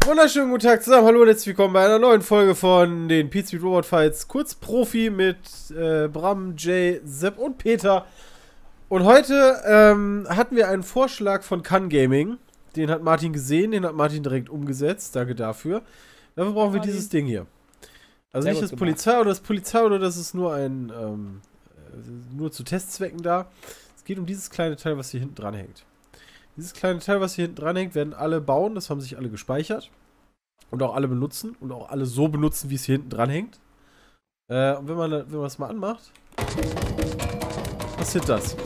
Wunderschönen guten Tag zusammen, hallo und herzlich willkommen bei einer neuen Folge von den Pete Robot Fights. Kurz Profi mit Bram, Jay, Sepp und Peter. Und heute hatten wir einen Vorschlag von Kann Gaming. Den hat Martin gesehen, den hat Martin direkt umgesetzt. Danke dafür. Dafür brauchen wir dieses Ding hier. Also nicht das Polizeiauto, das ist nur ein nur zu Testzwecken da. Es geht um dieses kleine Teil, was hier hinten dran hängt. Dieses kleine Teil, was hier hinten dran hängt, werden alle bauen. Das haben sich alle gespeichert. Und auch alle benutzen. Und auch alle so benutzen, wie es hier hinten dran hängt. Und wenn man das mal anmacht, passiert das.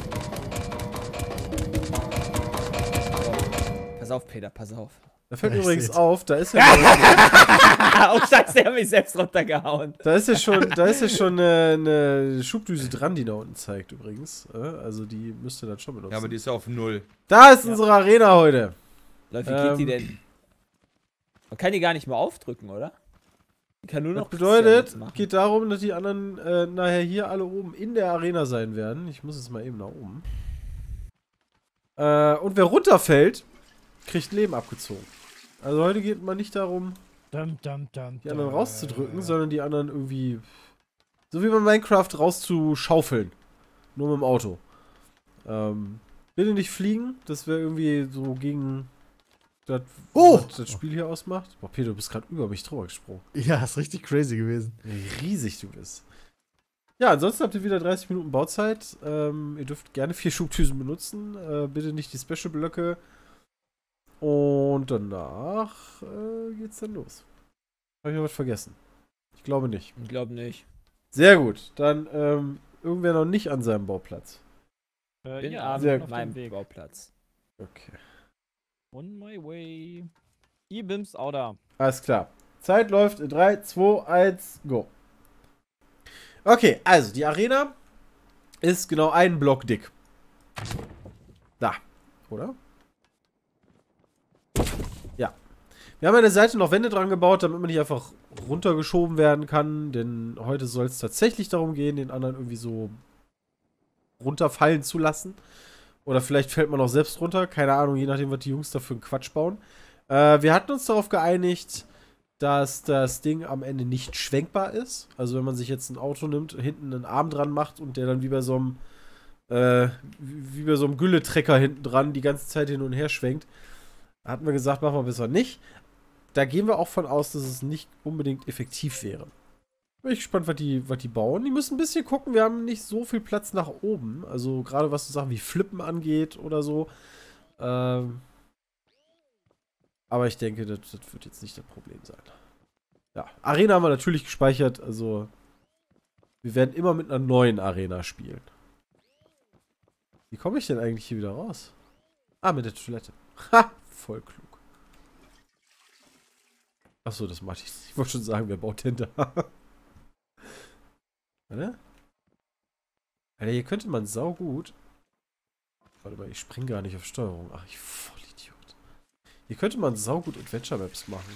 Pass auf, Peter, pass auf. Da fällt mir übrigens auf, da ist ja oh, scheiße, der hat mich selbst runtergehauen. Da ist ja schon eine Schubdüse dran, die da unten zeigt übrigens. Also die müsste dann schon benutzen. Ja, aber die ist ja auf 0. Da ist unsere Arena heute. Leute, wie geht die denn? Man kann die gar nicht mehr aufdrücken, oder? Die kann nur noch. Das bedeutet, geht darum, dass die anderen nachher hier alle oben in der Arena sein werden. Ich muss jetzt mal eben nach oben. Und wer runterfällt, kriegt Leben abgezogen. Also heute geht man nicht darum, die anderen rauszudrücken, sondern die anderen irgendwie, so wie bei Minecraft, rauszuschaufeln. Nur mit dem Auto. Bitte nicht fliegen, das wäre irgendwie so gegen das, was das Spiel hier ausmacht. Boah, Peter, du bist gerade über mich drüber gesprungen. Ja, ist richtig crazy gewesen. Wie riesig du bist. Ja, ansonsten habt ihr wieder 30 Minuten Bauzeit. Ihr dürft gerne 4 Schubdüsen benutzen. Bitte nicht die Special-Blöcke. Und danach geht's dann los. Habe ich noch was vergessen? Ich glaube nicht. Ich glaube nicht. Sehr gut. Dann irgendwer noch nicht an seinem Bauplatz. Bin sehr abends auf gut. meinem Bauplatz. Okay. On my way. E-Bims Outer. Alles klar. Zeit läuft in 3, 2, 1, go. Okay, also die Arena ist genau einen Block dick. Da, oder? Ja. Wir haben an der Seite noch Wände dran gebaut, damit man nicht einfach runtergeschoben werden kann, denn heute soll es tatsächlich darum gehen, den anderen irgendwie so runterfallen zu lassen. Oder vielleicht fällt man auch selbst runter, keine Ahnung, je nachdem, was die Jungs da für einen Quatsch bauen. Wir hatten uns darauf geeinigt, dass das Ding am Ende nicht schwenkbar ist. Also wenn man sich jetzt ein Auto nimmt, hinten einen Arm dran macht und der dann wie bei so einem Gülletrecker hinten dran die ganze Zeit hin und her schwenkt, hatten wir gesagt, machen wir besser nicht. Da gehen wir auch von aus, dass es nicht unbedingt effektiv wäre. Bin ich gespannt, was die bauen. Die müssen ein bisschen gucken, wir haben nicht so viel Platz nach oben. Also gerade was so Sachen wie Flippen angeht oder so. Aber ich denke, das wird jetzt nicht das Problem sein. Ja, Arena haben wir natürlich gespeichert. Also wir werden immer mit einer neuen Arena spielen. Wie komme ich denn eigentlich hier wieder raus? Ah, mit der Toilette. Ha! Voll klug. Achso, das mache ich. Ich wollte schon sagen, wer baut denn da? Warte. Alter, hier könnte man saugut. Warte mal, ich spring gar nicht auf Steuerung. Ach, ich Vollidiot. Hier könnte man saugut Adventure Maps machen.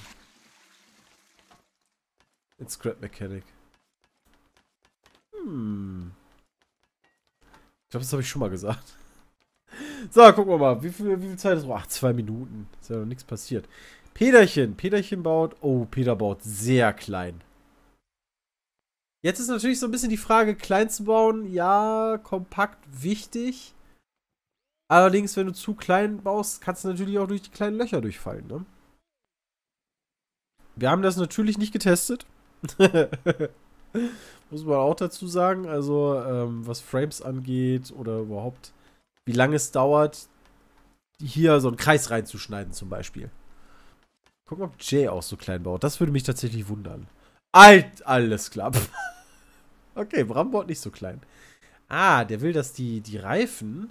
In Scrap Mechanic. Ich glaube, das habe ich schon mal gesagt. So, gucken wir mal. Wie viel Zeit ist noch? Ach, 2 Minuten. Ist ja noch nichts passiert. Peterchen baut. Oh, Peter baut sehr klein. Jetzt ist natürlich so ein bisschen die Frage, klein zu bauen. Ja, kompakt, wichtig. Allerdings, wenn du zu klein baust, kannst du natürlich auch durch die kleinen Löcher durchfallen, ne? Wir haben das natürlich nicht getestet. Muss man auch dazu sagen. Also, was Frames angeht oder überhaupt, wie lange es dauert, hier so einen Kreis reinzuschneiden zum Beispiel. Gucken, ob Jay auch so klein baut. Das würde mich tatsächlich wundern. Alles klar. Okay, Bram baut nicht so klein. Ah, der will, dass die Reifen...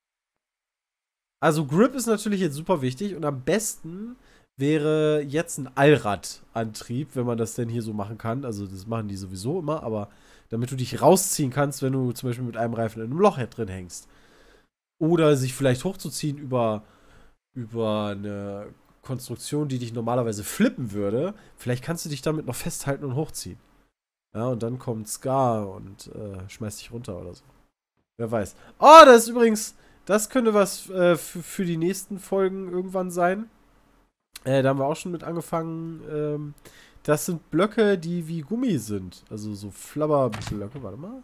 Also Grip ist natürlich jetzt super wichtig und am besten wäre jetzt ein Allradantrieb, wenn man das denn hier so machen kann. Also das machen die sowieso immer, aber damit du dich rausziehen kannst, wenn du zum Beispiel mit einem Reifen in einem Loch drin hängst. Oder sich vielleicht hochzuziehen über eine Konstruktion, die dich normalerweise flippen würde. Vielleicht kannst du dich damit noch festhalten und hochziehen. Ja, und dann kommt Scar und schmeißt dich runter oder so. Wer weiß. Oh, das ist übrigens, das könnte was für die nächsten Folgen irgendwann sein. Da haben wir auch schon mit angefangen. Das sind Blöcke, die wie Gummi sind. Also so Flabberblöcke. Warte mal.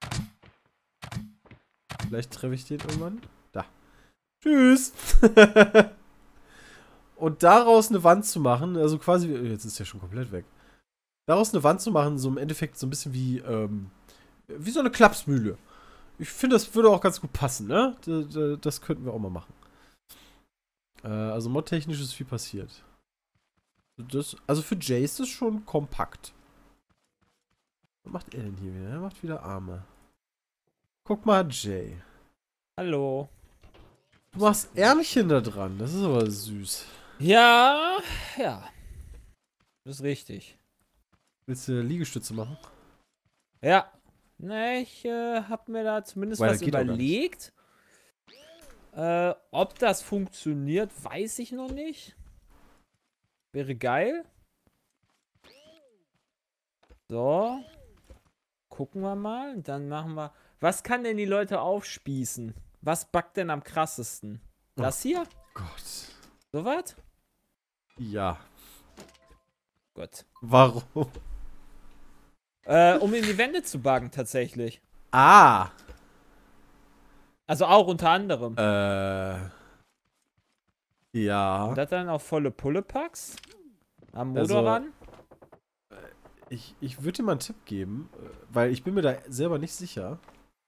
Vielleicht treffe ich den irgendwann. Da. Tschüss. Und daraus eine Wand zu machen, also quasi, jetzt ist ja schon komplett weg. Daraus eine Wand zu machen, so im Endeffekt so ein bisschen wie so eine Klapsmühle. Ich finde, das würde auch ganz gut passen, ne? Das könnten wir auch mal machen. Also modtechnisch ist viel passiert. Also für Jay ist das schon kompakt. Was macht er denn hier wieder? Er macht wieder Arme. Guck mal, Jay. Hallo. Du machst Ärmchen da dran. Das ist aber süß. Ja, ja. Das ist richtig. Willst du Liegestütze machen? Ja. Ne, ich hab mir da zumindest Weil was das geht auch gar überlegt. Ob das funktioniert, weiß ich noch nicht. Wäre geil. So. Gucken wir mal. Und dann machen wir. Was kann denn die Leute aufspießen? Was backt denn am krassesten? Das hier? Gott. So was? Ja. Gut. Warum? Um in die Wände zu backen, tatsächlich. Ah. Also auch unter anderem. Ja. Und das dann auf volle Pulle packst? Am Also, Motor ran? Ich würde dir mal einen Tipp geben, weil ich bin mir da selber nicht sicher.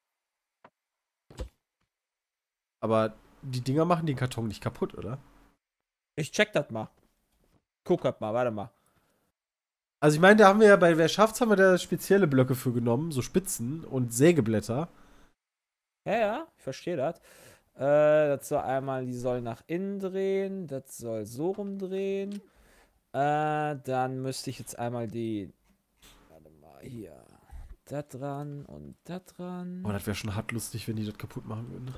Aber die Dinger machen den Karton nicht kaputt, oder? Ich check das mal. Guck das mal, warte mal. Also ich meine, da haben wir ja bei Wer schafft's, haben wir da spezielle Blöcke für genommen, so Spitzen und Sägeblätter. Ja, ich verstehe das. Das soll einmal, die soll nach innen drehen, das soll so rumdrehen. Dann müsste ich jetzt einmal die, warte mal, hier, das dran und das dran. Oh, das wäre schon hart lustig, wenn die das kaputt machen würden.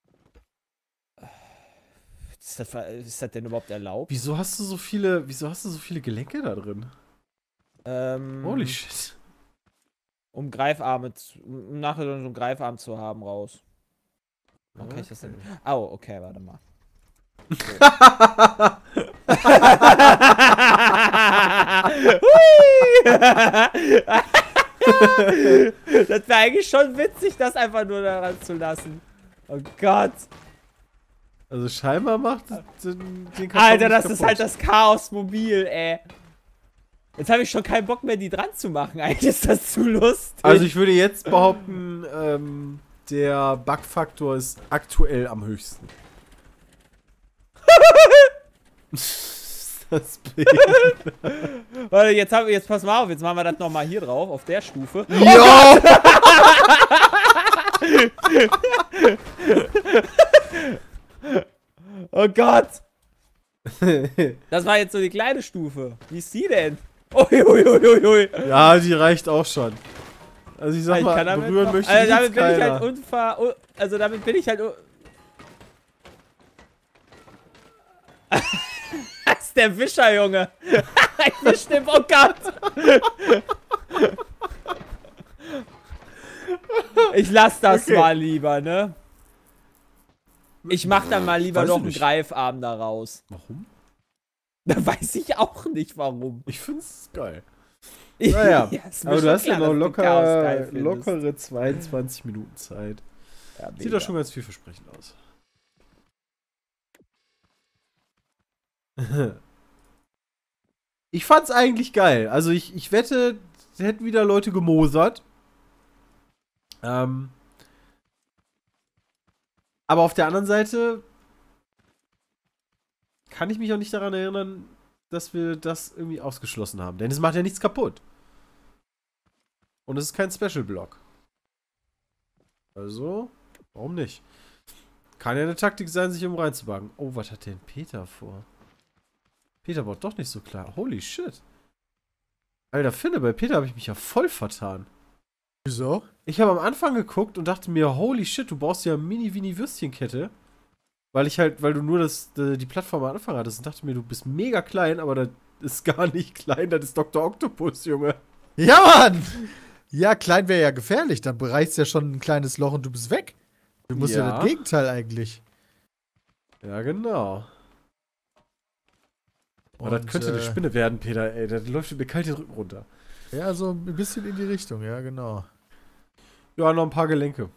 Ist das denn überhaupt erlaubt? Wieso hast du so viele Gelenke da drin? Holy shit. Um Greifarme, um nachher so einen Greifarm zu haben raus. Warum kann ich das denn? Au, okay, warte mal. Das wäre eigentlich schon witzig, das einfach nur daran zu lassen. Oh Gott. Also scheinbar macht den Karton Alter, nicht das ist kaputt. halt das Chaos-Mobil, ey. Jetzt habe ich schon keinen Bock mehr, die dran zu machen. Eigentlich ist das zu lustig. Also ich würde jetzt behaupten, der Bugfaktor ist aktuell am höchsten. Das Bild. Warte, jetzt pass mal auf, jetzt machen wir das nochmal hier drauf, auf der Stufe. Ja! Oh Gott! Das war jetzt so die kleine Stufe. Wie ist die denn? Uiuiuiui. Ja, die reicht auch schon. Also ich sag Ich mal, kann damit berühren noch, möchte also ich damit jetzt bin ich keiner. halt also damit bin ich halt Das ist der Wischer, Junge. Ich wisch den, oh Gott. Ich lass das Okay. mal lieber, ne? Ich mach dann mal lieber Weiß noch ich einen nicht. Greifarm daraus. Warum? Da weiß ich auch nicht, warum. Ich find's geil. Naja, Ja, ist mir aber du schon hast ja klar, noch dass du Chaos geil findest. lockere 22 Minuten Zeit. Ja, Sieht mega. doch schon ganz vielversprechend aus. Ich fand's eigentlich geil. Also ich wette, es hätten wieder Leute gemosert. Aber auf der anderen Seite kann ich mich auch nicht daran erinnern, dass wir das irgendwie ausgeschlossen haben. Denn es macht ja nichts kaputt. Und es ist kein Special-Block. Also, warum nicht? Kann ja eine Taktik sein, sich um reinzubagen. Oh, was hat denn Peter vor? Peter baut doch nicht so klar. Holy shit. Alter, Finne, bei Peter habe ich mich ja voll vertan. Wieso? Ich habe am Anfang geguckt und dachte mir, holy shit, du baust ja Mini-Würstchenkette. Weil du nur die Plattform am Anfang hattest und dachte mir, du bist mega klein, aber das ist gar nicht klein, das ist Dr. Octopus, Junge. Ja, Mann! Ja, klein wäre ja gefährlich. Dann bereichst ja schon ein kleines Loch und du bist weg. Du musst ja, Ja. das Gegenteil eigentlich. Ja, genau. Aber das könnte eine Spinne werden, Peter, ey. Da läuft mir kalt den Rücken runter. Ja, so ein bisschen in die Richtung, ja, genau. Ja, noch ein paar Gelenke.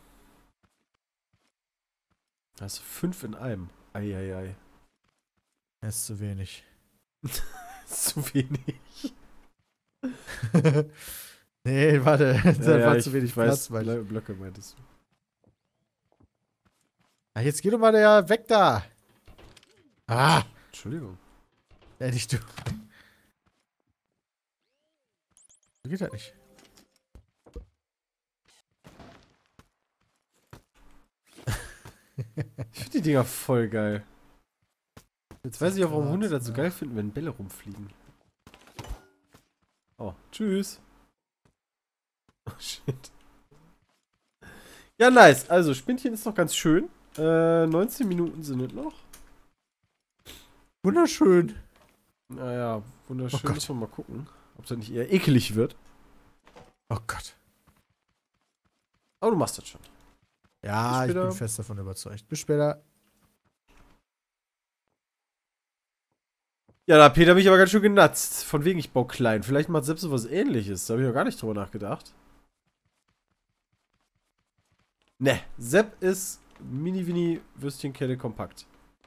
Das ist 5 in einem. Eieiei. Das ist zu wenig. Zu wenig. Nee, warte. Das war ich zu wenig weiß, Platz. Blöcke meintest du. Ah, jetzt geh doch mal der weg da. Ah, Entschuldigung. ja, nicht du. So geht das nicht. Ich finde die Dinger voll geil. Jetzt weiß ich auch, warum Hunde das so geil finden, wenn Bälle rumfliegen. Oh, tschüss. Oh, shit. Ja, nice. Also, Spinnchen ist noch ganz schön. 19 Minuten sind es noch. Wunderschön. Naja, wunderschön. Oh Gott. Müssen wir mal gucken, ob das nicht eher ekelig wird. Oh Gott. Aber du machst das schon. Ja, Bis ich bin später. fest davon überzeugt. Bis später. Ja, da hat Peter mich aber ganz schön genatzt. Von wegen, ich baue klein. Vielleicht macht selbst so was Ähnliches. Da habe ich noch gar nicht drüber nachgedacht. Ne, Sepp ist Mini-Wini-Würstchenkelle kompakt.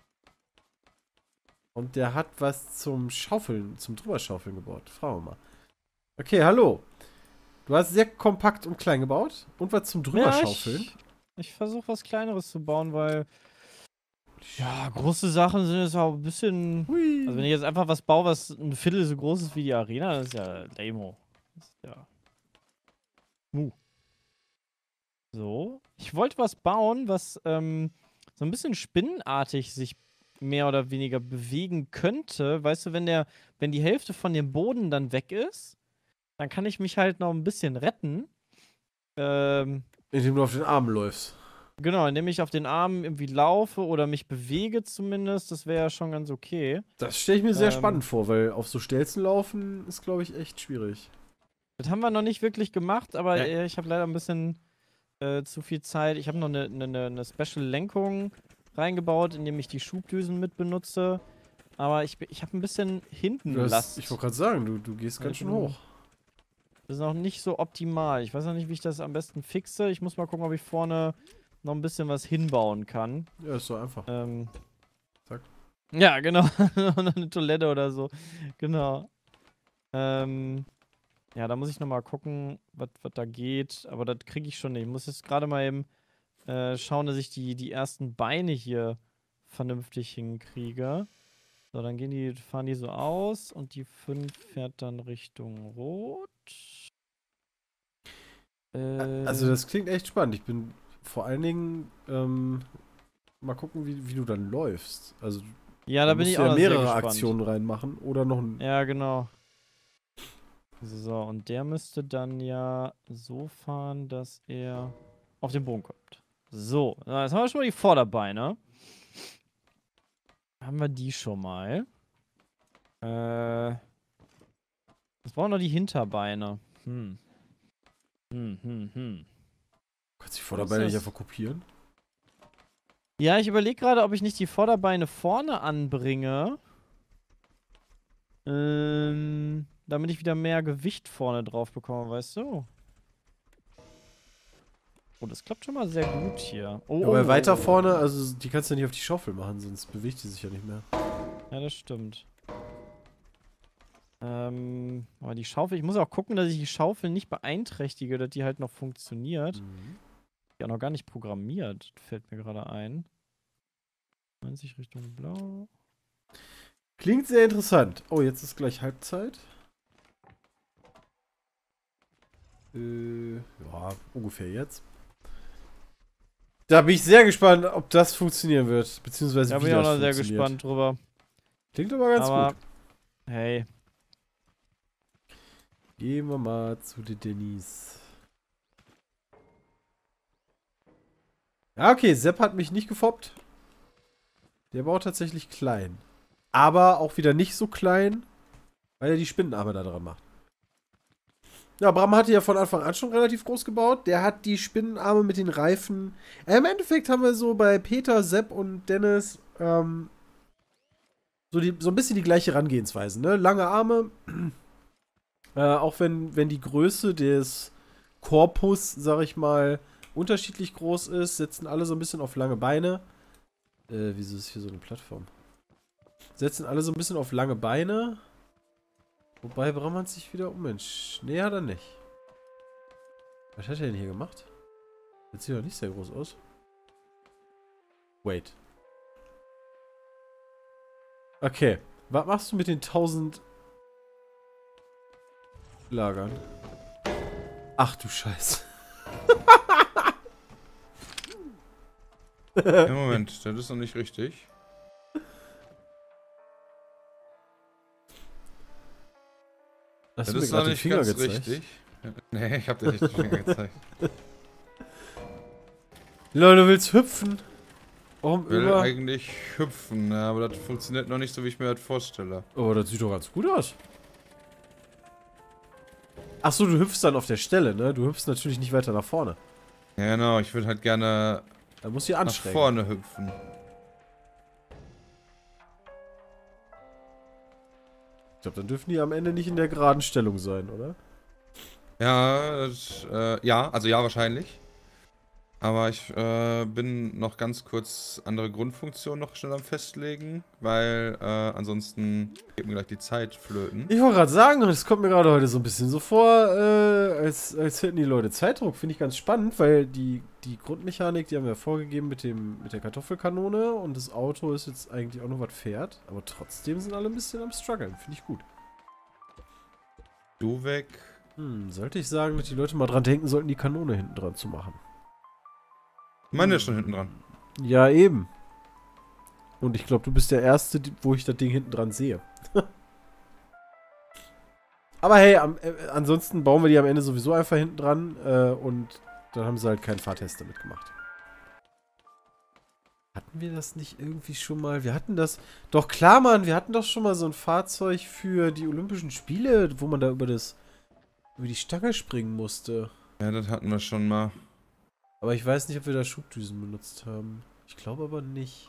Und der hat was zum Schaufeln, zum Drüberschaufeln gebaut. Fragen wir mal. Okay, hallo. Du hast sehr kompakt und klein gebaut. Und was zum Drüberschaufeln. Ich versuche was Kleineres zu bauen, weil ja, große Sachen sind jetzt auch ein bisschen. Hui. Also wenn ich jetzt einfach was baue, was ein Viertel so groß ist wie die Arena, das ist ja lame. Das ist ja. So. Ich wollte was bauen, was so ein bisschen spinnenartig sich mehr oder weniger bewegen könnte. Weißt du, wenn die Hälfte von dem Boden dann weg ist, dann kann ich mich halt noch ein bisschen retten. Indem du auf den Arm läufst. Genau, indem ich auf den Armen irgendwie laufe oder mich bewege zumindest, das wäre ja schon ganz okay. Das stelle ich mir sehr spannend vor, weil auf so Stelzen laufen ist, glaube ich, echt schwierig. Das haben wir noch nicht wirklich gemacht, aber Ja. ich habe leider ein bisschen zu viel Zeit. Ich habe noch eine Special-Lenkung reingebaut, indem ich die Schubdüsen mit benutze. Aber ich habe ein bisschen hinten Last. Ich wollte gerade sagen, du gehst ganz schön hoch. Das ist noch nicht so optimal. Ich weiß noch nicht, wie ich das am besten fixe. Ich muss mal gucken, ob ich vorne noch ein bisschen was hinbauen kann. Ja, ist so einfach. Zack. Ja, genau. Noch eine Toilette oder so. Genau. Ja, da muss ich nochmal gucken, was da geht. Aber das kriege ich schon nicht. Ich muss jetzt gerade mal eben schauen, dass ich die ersten Beine hier vernünftig hinkriege. So, dann fahren die so aus und die 5 fährt dann Richtung Rot. Also das klingt echt spannend. Ich bin vor allen Dingen mal gucken, wie du dann läufst. Also ja, da bin ich musst du auch ja noch sehr mehrere gespannt. Aktionen reinmachen oder noch ein. Ja, genau. So, und der müsste dann ja so fahren, dass er auf den Boden kommt. So, jetzt haben wir schon mal die Vorderbeine. Haben wir die schon mal. Jetzt brauchen wir noch die Hinterbeine. Kannst du die Vorderbeine nicht das? einfach kopieren? Ja, ich überlege gerade, ob ich nicht die Vorderbeine vorne anbringe. Damit ich wieder mehr Gewicht vorne drauf bekomme, weißt du? Oh, das klappt schon mal sehr gut hier. Oh, Ja, aber weiter vorne, also die kannst du ja nicht auf die Schaufel machen, sonst bewegt die sich ja nicht mehr. Ja, das stimmt. Aber die Schaufel, ich muss auch gucken, dass ich die Schaufel nicht beeinträchtige, dass die halt noch funktioniert. Ja, noch gar nicht programmiert, fällt mir gerade ein. 90 Richtung Blau. Klingt sehr interessant. Oh, jetzt ist gleich Halbzeit. Ja, ungefähr jetzt. Da bin ich sehr gespannt, ob das funktionieren wird. Beziehungsweise Da wie bin ich auch das noch sehr funktioniert. gespannt drüber. Klingt aber ganz Aber, gut. hey. Gehen wir mal zu der Denise. Ja, okay, Sepp hat mich nicht gefoppt. Der baut tatsächlich klein. Aber auch wieder nicht so klein, weil er die Spinnenarme da dran macht. Ja, Bram hatte ja von Anfang an schon relativ groß gebaut. Der hat die Spinnenarme mit den Reifen. Im Endeffekt haben wir so bei Peter, Sepp und Dennis so so ein bisschen die gleiche Herangehensweise, ne? Lange Arme, auch wenn die Größe des Korpus, sag ich mal, unterschiedlich groß ist, setzen alle so ein bisschen auf lange Beine. Wieso ist hier so eine Plattform? Setzen alle so ein bisschen auf lange Beine. Wobei Bram sich wieder Mensch. Nee, hat er nicht. Was hat er denn hier gemacht? Das sieht doch nicht sehr groß aus. Wait. Okay. Was machst du mit den 1000 Lagern? Ach du Scheiße. Ja, Moment, das ist noch nicht richtig. Hast Das du mir ist noch gerade den nicht Finger ganz gezeigt? richtig. Nee, ich hab dir nicht den Finger gezeigt. Leute, du willst hüpfen? Warum Ich will immer? eigentlich hüpfen, ja, aber das funktioniert noch nicht so, wie ich mir das vorstelle. Oh, das sieht doch ganz gut aus. Achso, du hüpfst dann auf der Stelle, ne? Du hüpfst natürlich nicht weiter nach vorne. Ja, genau, ich würde halt gerne Da musst du dich nach anstrengen. vorne hüpfen. Ich glaube, dann dürfen die am Ende nicht in der geraden Stellung sein, oder? Ja, also ja, wahrscheinlich. Aber ich bin noch ganz kurz andere Grundfunktionen noch schnell am Festlegen, weil ansonsten geht mir gleich die Zeit flöten. Ich wollte gerade sagen, es kommt mir gerade heute so ein bisschen so vor, als hätten die Leute Zeitdruck. Finde ich ganz spannend, weil die Grundmechanik, die haben wir vorgegeben mit der Kartoffelkanone und das Auto ist jetzt eigentlich auch noch was fährt. Aber trotzdem sind alle ein bisschen am struggeln. Finde ich gut. Du weg. Sollte ich sagen, dass die Leute mal dran denken sollten, die Kanone hinten dran zu machen. Meine ist schon hinten dran. Ja, eben. Und ich glaube, du bist der Erste, wo ich das Ding hinten dran sehe. Aber hey, ansonsten bauen wir die am Ende sowieso einfach hinten dran und dann haben sie halt keinen Fahrtest damit gemacht. Hatten wir das nicht irgendwie schon mal? Wir hatten das... Doch klar, Mann, wir hatten doch schon mal so ein Fahrzeug für die Olympischen Spiele, wo man da über die Stange springen musste. Ja, das hatten wir schon mal. Aber ich weiß nicht, ob wir da Schubdüsen benutzt haben. Ich glaube aber nicht.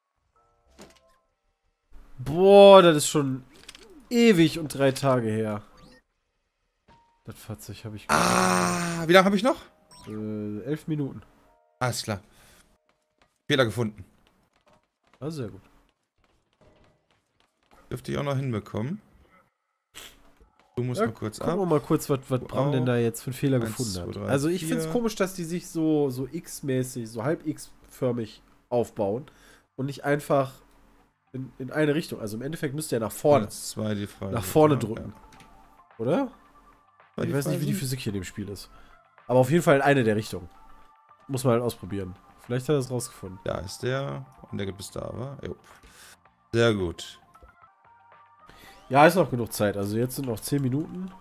Boah, das ist schon ewig und 3 Tage her. Das Fahrzeug habe ich... Ah, wie lange habe ich noch? 11 Minuten. Alles klar. Fehler gefunden. Ah, sehr gut. Dürfte ich auch noch hinbekommen. Du musst Ja, mal kurz gucken ab. wir mal kurz, was Bram denn da jetzt für einen Fehler 1, gefunden 2, hat. 3, Also ich finde es 4. komisch, dass die sich so X-mäßig, so halb X-förmig aufbauen und nicht einfach in eine Richtung. Also im Endeffekt müsste er nach vorne. 1, 2, die Frage. Nach vorne Ja, drücken. ja. Oder? War Ich weiß nicht, wie die Frage? Physik hier in dem Spiel ist. Aber auf jeden Fall in eine der Richtungen. Muss man halt ausprobieren. Vielleicht hat er es rausgefunden. Da ist der. Und der geht bis da, aber. Jo. Sehr gut. Ja, ist noch genug Zeit. Also jetzt sind noch 10 Minuten.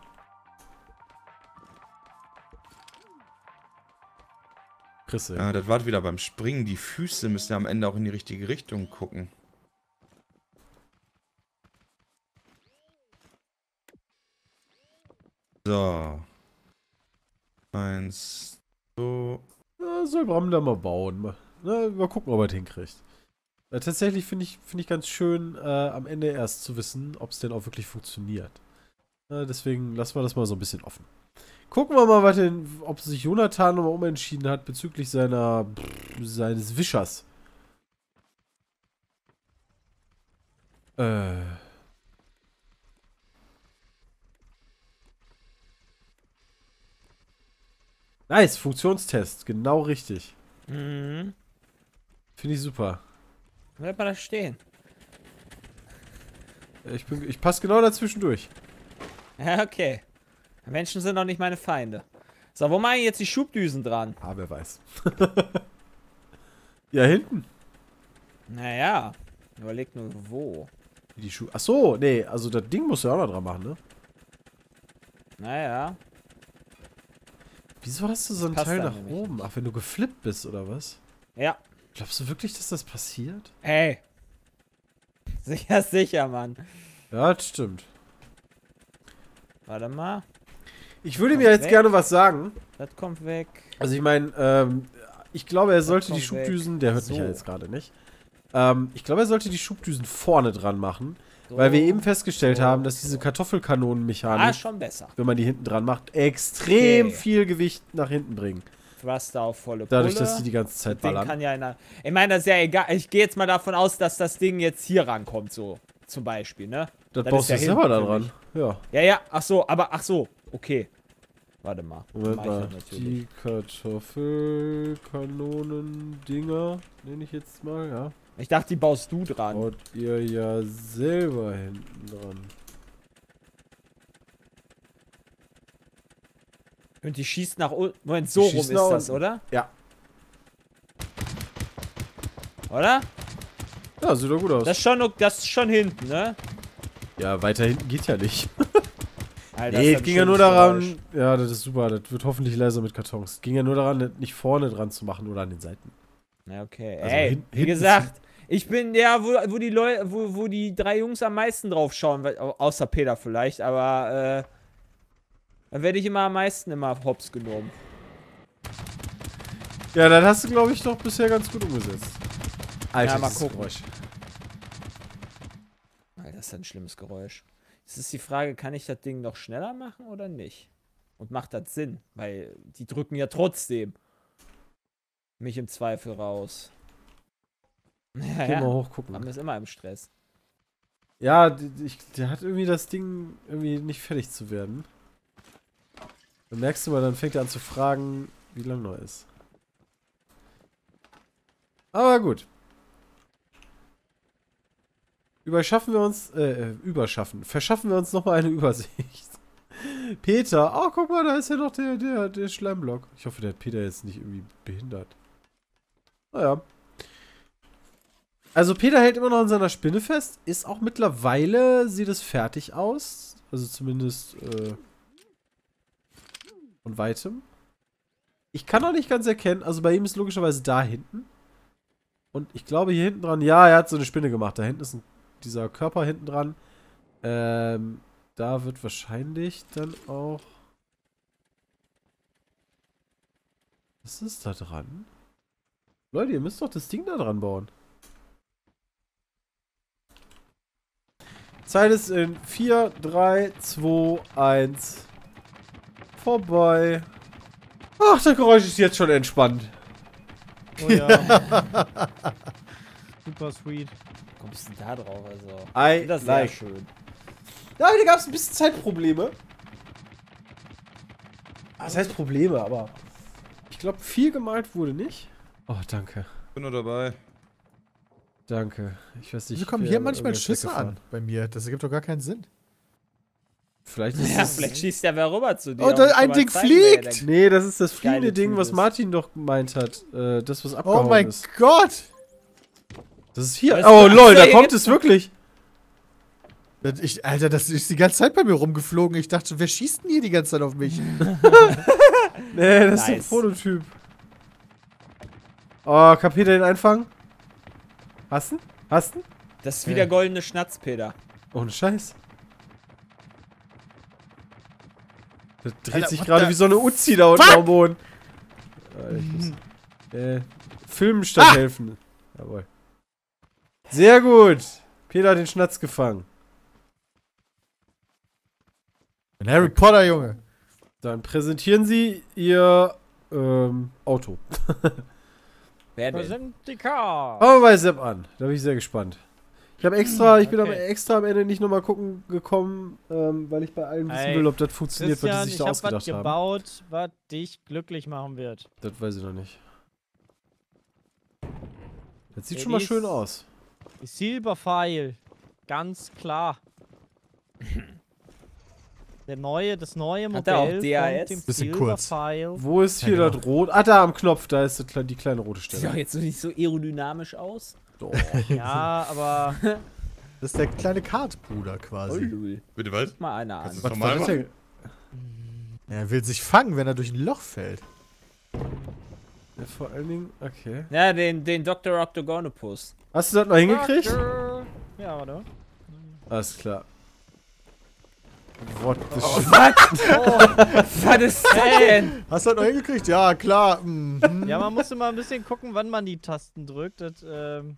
Chrisse. Ja, das war wieder beim Springen. Die Füße müssen ja am Ende auch in die richtige Richtung gucken. So. 1, 2. Ja, soll Bram da mal bauen. Mal gucken, ob er das hinkriegt. Tatsächlich finde ich ganz schön, am Ende erst zu wissen, ob es denn auch wirklich funktioniert. Deswegen lassen wir das mal so ein bisschen offen. Gucken wir mal, ob sich Jonathan nochmal umentschieden hat bezüglich seines Wischers. Nice, Funktionstest, genau richtig. Mhm. Finde ich super. Bleibt mal da stehen. Ich passe genau dazwischen durch. Ja, okay. Menschen sind doch nicht meine Feinde. So, wo mache ich jetzt die Schubdüsen dran? Ah, wer weiß. Ja, hinten. Naja, überleg nur wo. Die Schuhe. Ach so, nee, also das Ding musst du ja auch noch dran machen, ne? Naja. Wieso hast du so ein Passt Teil dann nach nämlich oben? nicht. Ach, wenn du geflippt bist, oder was? Ja. Glaubst du wirklich, dass das passiert? Ey. Sicher, sicher, Mann. Ja, das stimmt. Warte mal. Ich würde mir jetzt weg. gerne was sagen. Das kommt weg. Also ich meine, ich glaube, er sollte die kommt weg. Schubdüsen, der hört mich ja So. jetzt gerade nicht. Ich glaube, er sollte die Schubdüsen vorne dran machen, weil wir eben festgestellt haben, dass diese Kartoffelkanonenmechanik, schon besser. wenn man die hinten dran macht, extrem Okay. viel Gewicht nach hinten bringen. Thruster auf volle Pulle. Dadurch, dass die ganze Zeit Das Ding ballern. kann ja ich meine, das ist ja egal. Ich gehe jetzt mal davon aus, dass das Ding jetzt hier rankommt, so zum Beispiel, ne? Das Das baust ist du ja selber da hinten für dran. Ja. Ja, ja, ach so, okay. Warte mal. Moment Mach ich mal. das natürlich. Die Kartoffelkanonen-Dinger, nenne ich jetzt mal, ja. Ich dachte, die baust du dran. Baut ihr ja selber hinten dran. Und die schießt nach unten. Moment, so Die rum schießt ist nach das, unten. oder? Ja. Oder? Ja, sieht doch gut aus. Das ist schon hinten, ne? Ja, weiter hinten geht ja nicht. Alter, Nee, das es ging ja nur schönes daran. Geräusch. Ja, das ist super. Das wird hoffentlich leiser mit Kartons. Es ging ja nur daran, das nicht vorne dran zu machen oder an den Seiten. Ja, okay. Also Ey, hinten wie gesagt, ich bin der, wo die Leute, wo die 3 Jungs am meisten drauf schauen, außer Peter vielleicht, aber dann werde ich immer am meisten hops genommen. Ja, dann hast du, glaube ich, doch bisher ganz gut umgesetzt. Alter, Ja, mal dieses gucken. Geräusch. Alter, das ist ein schlimmes Geräusch. Es ist die Frage, kann ich das Ding noch schneller machen oder nicht? Und macht das Sinn? Weil die drücken ja trotzdem mich im Zweifel raus. Ja, Geh mal ja. hochgucken. Man ist immer im Stress. Ja, der hat irgendwie das Ding irgendwie nicht fertig zu werden. Dann merkst du mal, dann fängt er an zu fragen, wie lang noch ist. Aber gut. Verschaffen wir uns nochmal eine Übersicht. Peter, oh, guck mal, da ist ja noch der Schleimblock. Ich hoffe, der hat Peter jetzt nicht irgendwie behindert. Naja. Also Peter hält immer noch an seiner Spinne fest. Ist auch mittlerweile, sieht es fertig aus. Also zumindest von weitem. Ich kann auch nicht ganz erkennen. Also bei ihm ist logischerweise da hinten. Und ich glaube hier hinten dran, ja, er hat so eine Spinne gemacht. Da hinten ist dieser Körper hinten dran. Da wird wahrscheinlich dann auch... Was ist da dran? Leute, ihr müsst doch das Ding da dran bauen. Zeit ist in 4, 3, 2, 1. Vorbei. Ach, das Geräusch ist jetzt schon entspannt. Oh ja. Super sweet. Wie kommst du denn da drauf? Also, I das ist sehr like. schön. Ja, da gab es ein bisschen Zeitprobleme. Das heißt Probleme, aber ich glaube, viel gemalt wurde nicht. Oh, danke. Bin nur dabei. Danke. Ich weiß nicht. Wieso kommen wer hier über manchmal irgendeine Schüsse Strecke an fahren. bei mir? Das ergibt doch gar keinen Sinn. Vielleicht ist Ja, es... vielleicht schießt der wer rüber zu dir. Oh, und da schon ein mal Ding zeigen, wer fliegt! der- Nee, das ist das fliegende Geile Ding, Typ was ist. Martin doch gemeint hat. Das, was Oh abgehauen mein ist. Gott! Das ist hier. Was Oh, ist lol, das da denn kommt jetzt? es wirklich. Alter, das ist die ganze Zeit bei mir rumgeflogen. Ich dachte, wer schießt denn hier die ganze Zeit auf mich? Nee, das ist ein Nice. Prototyp. Oh, kann Peter den einfangen? Hast du? Hast du? Das ist wie der goldene Schnatz, Peter. Ohne Scheiß. Das dreht Alter, sich what gerade the wie so eine Uzi da unten fuck? am Boden. Ich muss, filmen statt helfen. Jawohl. Sehr gut. Peter hat den Schnatz gefangen. Ein Harry Potter, Junge. Dann präsentieren Sie Ihr Auto. Wer denn? Present the car. Fangen wir bei Sepp an. Da bin ich sehr gespannt. Ich bin Okay. extra am Ende nicht nochmal gucken gekommen, weil ich bei allen wissen Ey, will, ob das funktioniert, was Christian, die sich ich da hab was ausgedacht haben. gebaut, was dich glücklich machen wird. Das weiß ich noch nicht. Das sieht Ja, schon mal die schön ist- aus. Silberpfeil. Ganz klar. Das neue Hat er auch Modell DAS? von dem Bisschen kurz. Silberpfeil. Wo ist hier Ja, das Rot? Ah, da am Knopf, da ist die kleine rote Sieht doch Stelle. jetzt so nicht so aerodynamisch aus. Doch. Ja, aber Das ist der kleine Kartbruder Oh, quasi. lul. Bitte was? Guck mal einer Kannst an. du das normal Was ist machen? der? Er will sich fangen, wenn er durch ein Loch fällt. Ja, vor allen Dingen, okay. Ja, den Dr. Octogonopus. Hast du das noch hingekriegt? Ja, warte. Alles klar. What the Was ist das denn? Hast du das noch hingekriegt? Ja, klar. Mhm. Ja, man muss immer ein bisschen gucken, wann man die Tasten drückt. Das,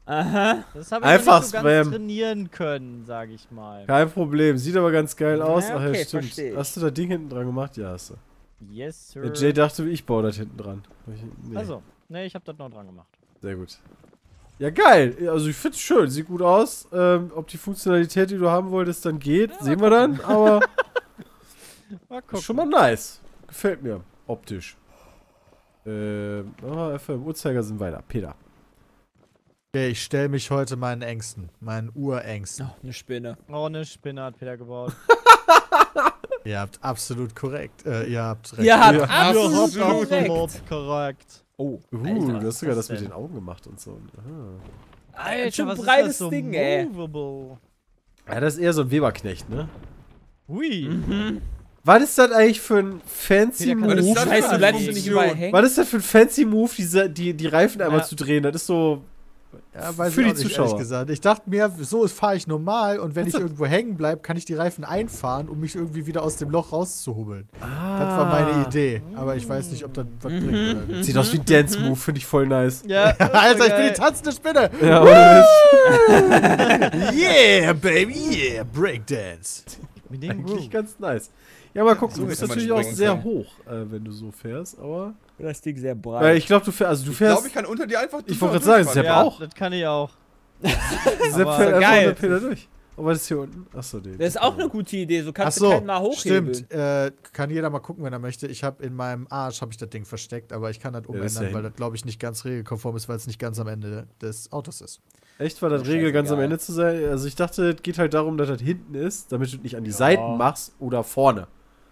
Aha. Das habe ich Einfach noch nicht so ganz Spam. trainieren können, sage ich mal. Kein Problem. Sieht aber ganz geil aus. Ja, Ach ja, okay, stimmt. versteh ich. Hast du da Ding hinten dran gemacht? Ja, hast du. Yes, sir. Der Jay dachte, ich baue das hinten dran. Nee. Also, ne, ich habe das noch dran gemacht. Sehr gut. Ja, geil. Also ich find's schön. Sieht gut aus. Ob die Funktionalität, die du haben wolltest, dann geht, sehen wir dann. Aber Mal gucken. schon mal nice. Gefällt mir. Optisch. Einfach im Uhrzeigersinn weiter. Peter. Okay, ich stelle mich heute meinen Ängsten. Meinen Urängsten. Oh, eine Spinne. Oh, eine Spinne hat Peter gebaut. Ihr habt absolut korrekt. Ihr habt recht. Ihr habt Ja. absolut korrekt. Absolut korrekt. Oh, Du hast sogar was das mit denn? den Augen gemacht und so. Aha. Alter, schon was ein ist breites das so Ding, ey. movable? Ja, das ist eher so ein Weberknecht, ne? Hui. Mhm. Was ist das eigentlich für ein fancy Peter, kann Was ist Move? das für Scheiße, du eine bleibst du nicht Funktion? überall hängen? Was ist das für ein fancy Move, die Reifen einmal Ja. zu drehen? Das ist so Ja, weiß für ich die auch nicht, Zuschauer. ehrlich gesagt. Ich dachte mir, so fahre ich normal und wenn Was ich ist- irgendwo hängen bleibe, kann ich die Reifen einfahren, um mich irgendwie wieder aus dem Loch rauszuhubbeln. Ah. Das war meine Idee. Aber ich weiß nicht, ob das was bringt oder nicht. Sieht aus wie ein Dance-Move, finde ich voll nice. Ja, Alter, ich bin die tanzende Spinne! Ja, ohne Witz. Yeah, baby, yeah, Breakdance. Mit dem Eigentlich Groove. ganz nice. Ja, mal gucken. so Du bist kann man natürlich auch springen sehr können. hoch, wenn du so fährst, aber. Das Ding sehr breit. Weil ich glaube, du fährst. Also du Ich fährst. glaube, ich kann unter dir einfach. Ich wollte gerade sagen, Sepp Ja, auch. das kann ich auch. Sepp aber- fährt einfach Geil. unter Peter durch. Und was ist hier unten? Achso, den. Das ist auch eine gute Idee, so kannst du Achso, keinen mal hochhebeln. stimmt. Kann jeder mal gucken, wenn er möchte. Ich habe in meinem Arsch ich das Ding versteckt, aber ich kann das das ist umändern, ja weil das, glaube ich, nicht ganz regelkonform ist, weil es nicht ganz am Ende des Autos ist. Echt, war das Scheißegal. Regel ganz am Ende zu sein? Also ich dachte, es geht halt darum, dass das hinten ist, damit du nicht an die Seiten machst oder vorne.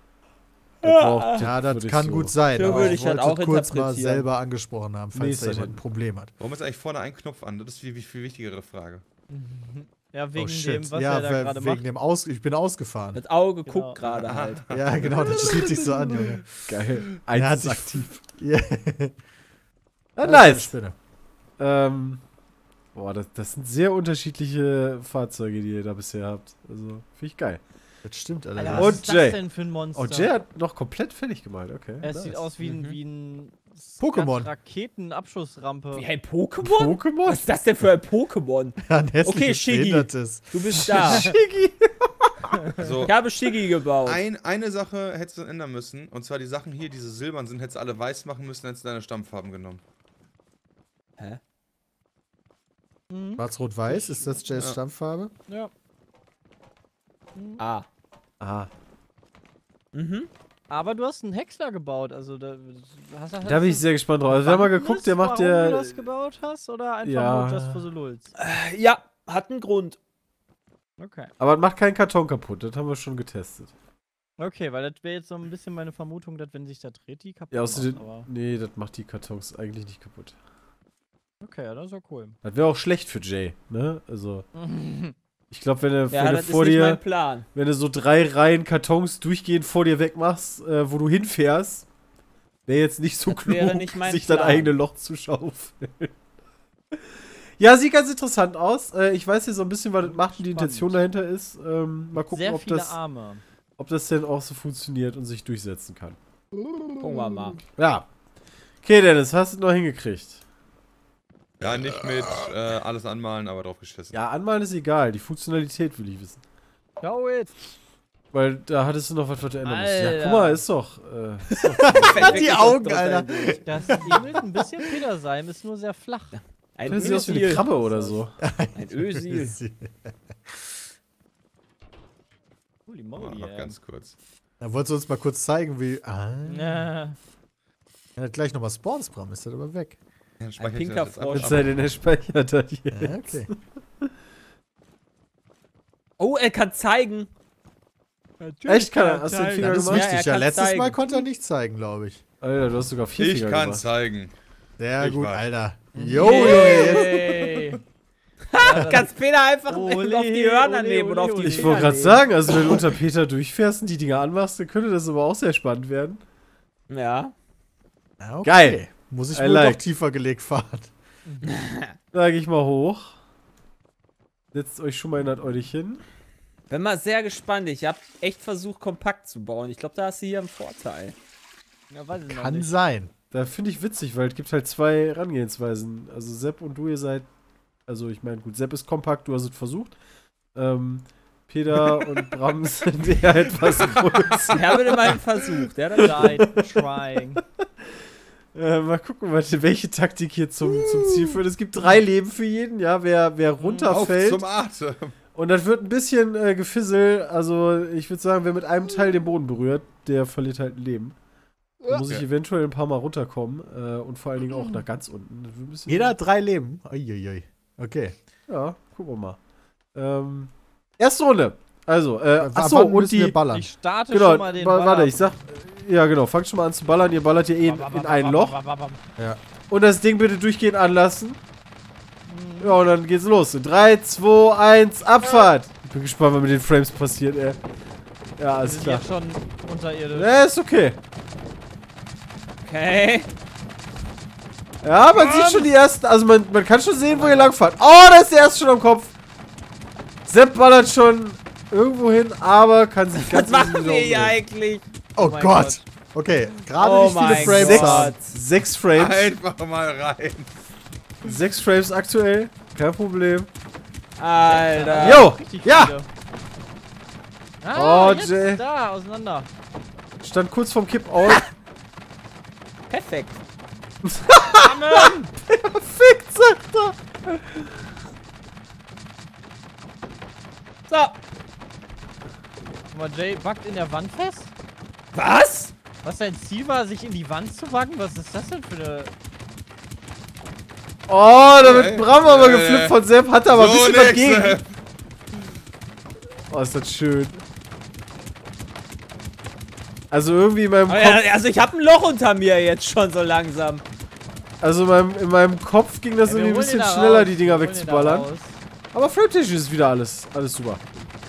Ja, das kann gut sein, So aber würde ich ich das wollte auch es kurz mal interpretieren. selber angesprochen haben, Nee, falls ist da das jemand ein hin. Problem hat. Warum ist eigentlich vorne ein Knopf an? Das ist die viel wichtigere Frage. Ja, wegen Oh shit. dem, was ja, er da gerade wegen macht. dem ich bin ausgefahren. Das Auge Genau. guckt gerade halt. Ja, genau, das sieht sich so an, Junge. Geil. Er hat Eins ist sich aktiv. Ja. Ah, Das ist eine nice. Spinne. Boah, das sind sehr unterschiedliche Fahrzeuge, die ihr da bisher habt. Also, finde ich geil. Das stimmt Alter, allerdings. was Und ist Jay. das denn für ein Monster? Oh, Jay hat noch komplett fertig gemalt, okay. Es nice. sieht aus wie ein Pokémon. Raketenabschussrampe. Wie ein Pokémon? Pokémon? Was ist das denn für ein Pokémon? Ein hässliches, Okay, Shiggy. behindertes. Du bist da. Also, Ich habe Shiggy gebaut. eine Sache hättest du ändern müssen. Und zwar die Sachen hier, diese silbern sind, hättest du alle weiß machen müssen, hättest du deine Stammfarben genommen. Hä? Mhm. Schwarz-Rot-Weiß, ist das Jays Ja. Stammfarbe? Ja. Ah. Ah, Mhm. Aber du hast einen Häcksler gebaut, also da hast da bin ich sehr gespannt drauf. Also, wir haben mal geguckt, der macht warum du ja. das gebaut hast oder einfach Ja. nur just for the lulz? Ja, hat einen Grund. Okay. Aber es macht keinen Karton kaputt, das haben wir schon getestet. Okay, weil das wäre jetzt so ein bisschen meine Vermutung, dass wenn sich da dreht, die kaputt Ja, außerdem. macht, aber Nee, das macht die Kartons eigentlich nicht kaputt. okay, ja, das ist ja cool. Das wäre auch schlecht für Jay, ne? Also, ich glaube, wenn du, Ja, wenn du das ist vor nicht mein dir. Plan. Wenn du so 3 Reihen Kartons durchgehend vor dir wegmachst, wo du hinfährst, wäre jetzt nicht so Das wäre klug, nicht mein sich dein Plan. eigenes Loch zu schaufeln. Ja, sieht ganz interessant aus. Ich weiß hier so ein bisschen, was das macht und die Spannend. Intention dahinter ist. Mal gucken, Sehr ob viele das, Arme. ob das denn auch so funktioniert und sich durchsetzen kann. Gucken wir mal. Ja. Okay, Dennis, hast du noch hingekriegt? Ja, nicht mit alles anmalen, aber drauf geschissen. Ja, anmalen ist egal. Die Funktionalität will ich wissen. Go it! Weil da hattest du noch was du ändern musst. Ja, Alter. guck mal, ist doch. Die Augen, Alter. Das ähnelt ein bisschen Peterseim, ist nur sehr flach. Ein Das sieht aus wie eine Ösil. Krabbe oder so. Ein Ösil. Holy Oh, moly, noch ey. ganz kurz. Da wolltest du uns mal kurz zeigen, wie. Ah. Ja. Er hat gleich nochmal Spawns, Bram, ist das aber weg. Dann speichere ich pinker das jetzt ab. Frosch. Es sei denn, er speichert das hier. Ja, okay. Oh, er kann zeigen. Echt, kann er? Hast du den Finger Das ist gemacht? Ja, er richtig. Ja, kann letztes zeigen. Mal konnte er nicht zeigen, glaube ich. Alter, du hast sogar 4 Ich Finger kann gemacht. zeigen. Sehr Ich gut, weiß. Alter. Jo, Junge, jetzt. Hey. Kannst Peter einfach Ole, auf die Hörner ole, nehmen oder ole, auf die ole. Ich Finger wollte gerade legen. sagen, also wenn du unter Peter durchfährst und die Dinger anmachst, dann könnte das aber auch sehr spannend werden. Ja. Ja, okay. Geil. Muss ich I wohl like. doch tiefer gelegt fahren. Sag ich mal hoch. Setzt euch schon mal in das Eulchen. Bin mal sehr gespannt. Ich habe echt versucht, kompakt zu bauen. Ich glaube, da hast du hier einen Vorteil. Ja, weiß ich noch Kann nicht. sein. Da finde ich witzig, weil es gibt halt 2 Herangehensweisen. Also Sepp und du, ihr seid Also ich meine, gut, Sepp ist kompakt, du hast es versucht. Peter und Bram sind eher etwas größer. Ich habe immerhin versucht, ja, das Trying. Mal gucken, welche Taktik hier zum Ziel führt. Es gibt 3 Leben für jeden, ja, wer runterfällt. Auf zum Atem. Und das wird ein bisschen Gefissel. Also ich würde sagen, wer mit einem Teil den Boden berührt, der verliert halt ein Leben. Da muss ich eventuell ein paar Mal runterkommen. Und vor allen Dingen auch nach ganz unten. Das wird ein bisschen Jeder hat 3 Leben. Uiuiui. Okay. Ja, gucken wir mal. Erste Runde. Also, achso, wann und müssen wir die. ballern? Ich starte Genau, schon mal den Ball warte, ab. ich sag. Ja, genau, fangt schon mal an zu ballern. Ihr ballert hier eh in ein Loch. Ja. Und das Ding bitte durchgehend anlassen. Ja, und dann geht's los. 3, 2, 1, Abfahrt. Ich bin gespannt, was mit den Frames passiert, ey. Ja, Wir alles sind klar. jetzt schon unterirdisch. Ja, ist okay. Okay. Ja, man sieht schon die ersten. Also, man kann schon sehen, wo ihr langfahrt. Oh, da ist der erste schon am Kopf. Sepp ballert schon irgendwo hin, aber kann sich ganz Was machen easy wir hier wieder eigentlich? Oh mein Gott. Gott. Okay, gerade Oh nicht viele mein Frames Gott. haben. 6 Frames. Einfach mal rein. 6 Frames aktuell. Kein Problem. Alter. Jo! Richtig Ja! viele. Ah, Oh, jetzt Jay. da, auseinander. Stand kurz vorm Kipp-Out. Perfekt. Perfekt, sagt er. So. Guck mal, Jay backt in der Wand fest. Was? Was sein Ziel war, sich in die Wand zu backen? Was ist das denn für eine... Oh, da wird Ey, Bram aber geflippt von Sepp. Hat er aber ein bisschen was gegen. Sepp. Oh, ist das schön. Also irgendwie in meinem Aber Kopf, ja, also ich habe ein Loch unter mir jetzt schon so langsam. also in meinem Kopf ging das Ja, wir irgendwie ein holen bisschen den da schneller, raus. die Dinger Wir holen den da wegzuballern. raus. Aber frametechnisch ist wieder alles super.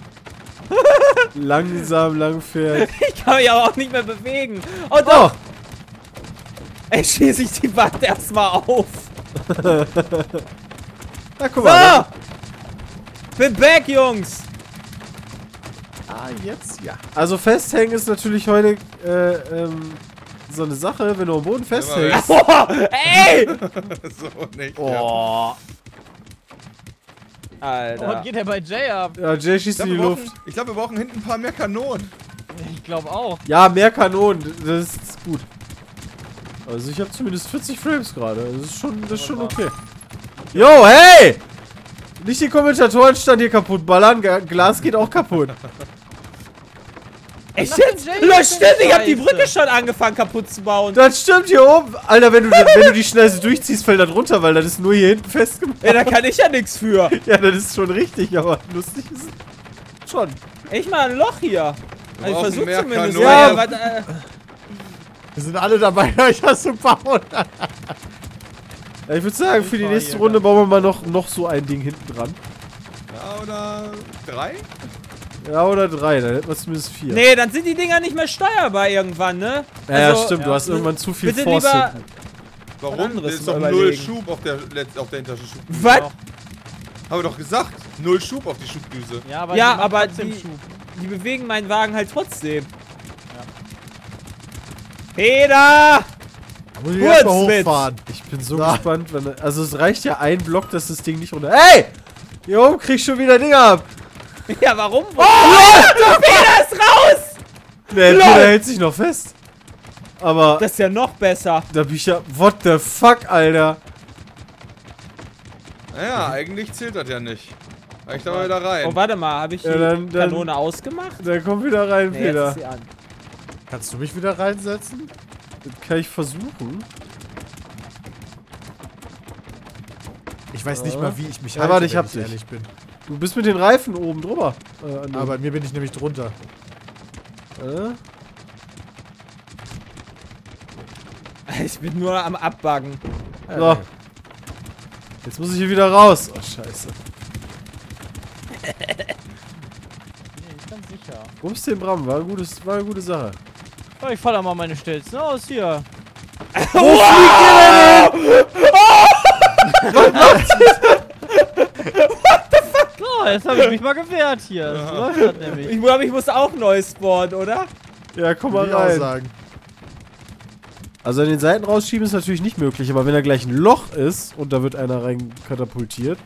Langsam langfährt. Ich kann mich aber auch nicht mehr bewegen. Oh Oh, doch. Ey, schieße ich die Wand erstmal auf. na guck mal. So. Bin back, Jungs. Ah, jetzt ja. Also festhängen ist natürlich heute so eine Sache, wenn du am Boden festhängst. Boah, ey. So nicht. Oh. Oh, Alter. was geht der bei Jay ab? Ja, Jay schießt in die Luft. Ich glaube, wir brauchen hinten ein paar mehr Kanonen. Ich glaube auch. Ja, mehr Kanonen, das ist gut. Also ich habe zumindest 40 Frames gerade. Das ist schon okay. Yo, hey! Nicht den Kommentatorenstand hier kaputt ballern. Glas geht auch kaputt. Echt Was macht jetzt? denn Jay Los, jetzt stimmt, für ich hab die Scheiße? Brücke schon angefangen kaputt zu bauen. Das stimmt hier oben. Alter, wenn du die schnell so durchziehst, fällt das runter, weil das ist nur hier hinten festgemacht. Ja, da kann ich ja nichts für. Ja, das ist schon richtig, aber lustig ist es schon. Ich mal ein Loch hier. Also ich brauchen versuch mehr zumindest. Kanonen. Ja, Ja. was, Wir sind alle dabei, euch das zu bauen. Ja, ich würde sagen, für die Super, nächste hier, Runde bauen wir mal noch so ein Ding hinten dran. Ja, oder 3? Ja, oder 3, dann hätten wir zumindest 4. nee, dann sind die Dinger nicht mehr steuerbar irgendwann, ne? Ja, Also, stimmt, du ja, hast irgendwann zu viel bitte Force lieber- hinten. Warum? anderes Das ist doch mal 0 überlegen. Schub auf der hintersten Schub. Was? Haben wir doch gesagt. 0 Schub auf die Schubdüse. Ja, aber, Ja, die macht aber trotzdem die- Schub. Die bewegen meinen Wagen halt trotzdem. Peter! Da muss ich erstmal Kurzwitz. hochfahren. Ich bin so Na. gespannt, also es reicht ja ein Block, dass das Ding nicht runter... Hey! Hier oben krieg ich schon wieder Dinge ab! Ja, warum? Oh, Peter ist raus! Der Lol. Peter hält sich noch fest. Aber Das ist ja noch besser. da bin ich ja... What the fuck, Alter? Naja, eigentlich zählt das ja nicht. Ich da mal wieder rein. Oh, warte mal, habe ich die Ja, dann- Kanone ausgemacht? Der kommt wieder rein, Nee, jetzt Peter. ist sie an. Kannst du mich wieder reinsetzen? Das kann ich versuchen. Ich weiß nicht mal, wie ich mich Ja, halte, warte, ich wenn hab ich dich. ehrlich bin. Du bist mit den Reifen oben drüber. an Aber bei mir bin ich nämlich drunter. dem- Ich bin nur am Abbaggen. So. Jetzt muss ich hier wieder raus. Oh, scheiße. Nee, ich bin sicher. Rufst den Bram, war eine gute Sache. Oh, ich fahr da mal meine Stelzen aus hier. So, jetzt habe ich mich mal gewehrt hier. Das läuft das nämlich. Ich glaube, ich muss auch neu spawnen, oder? Ja, komm mal Würde ich auch rein. sagen. Also an den Seiten rausschieben ist natürlich nicht möglich, aber wenn da gleich ein Loch ist und da wird einer rein katapultiert,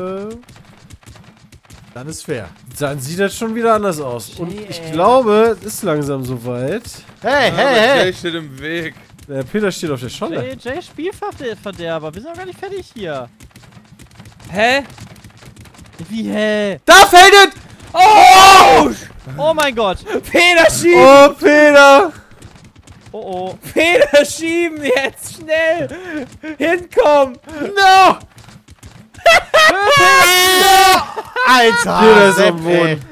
Dann ist fair. dann sieht das schon wieder anders aus. Und ich glaube, es ist langsam soweit. Hey, Aber hey, hey! Jay steht im Weg. Der Peter steht auf der Scholle. Jay, Spielverderber. Wir sind noch gar nicht fertig hier. Hä? Wie, hä? Da fällt es! Oh! Oh mein Gott. Peter schieben! Oh, Peter! Oh, oh. Peter schieben jetzt! Schnell! Hinkommen! No! Alter! Peter ist Sepp, am Boden. ey.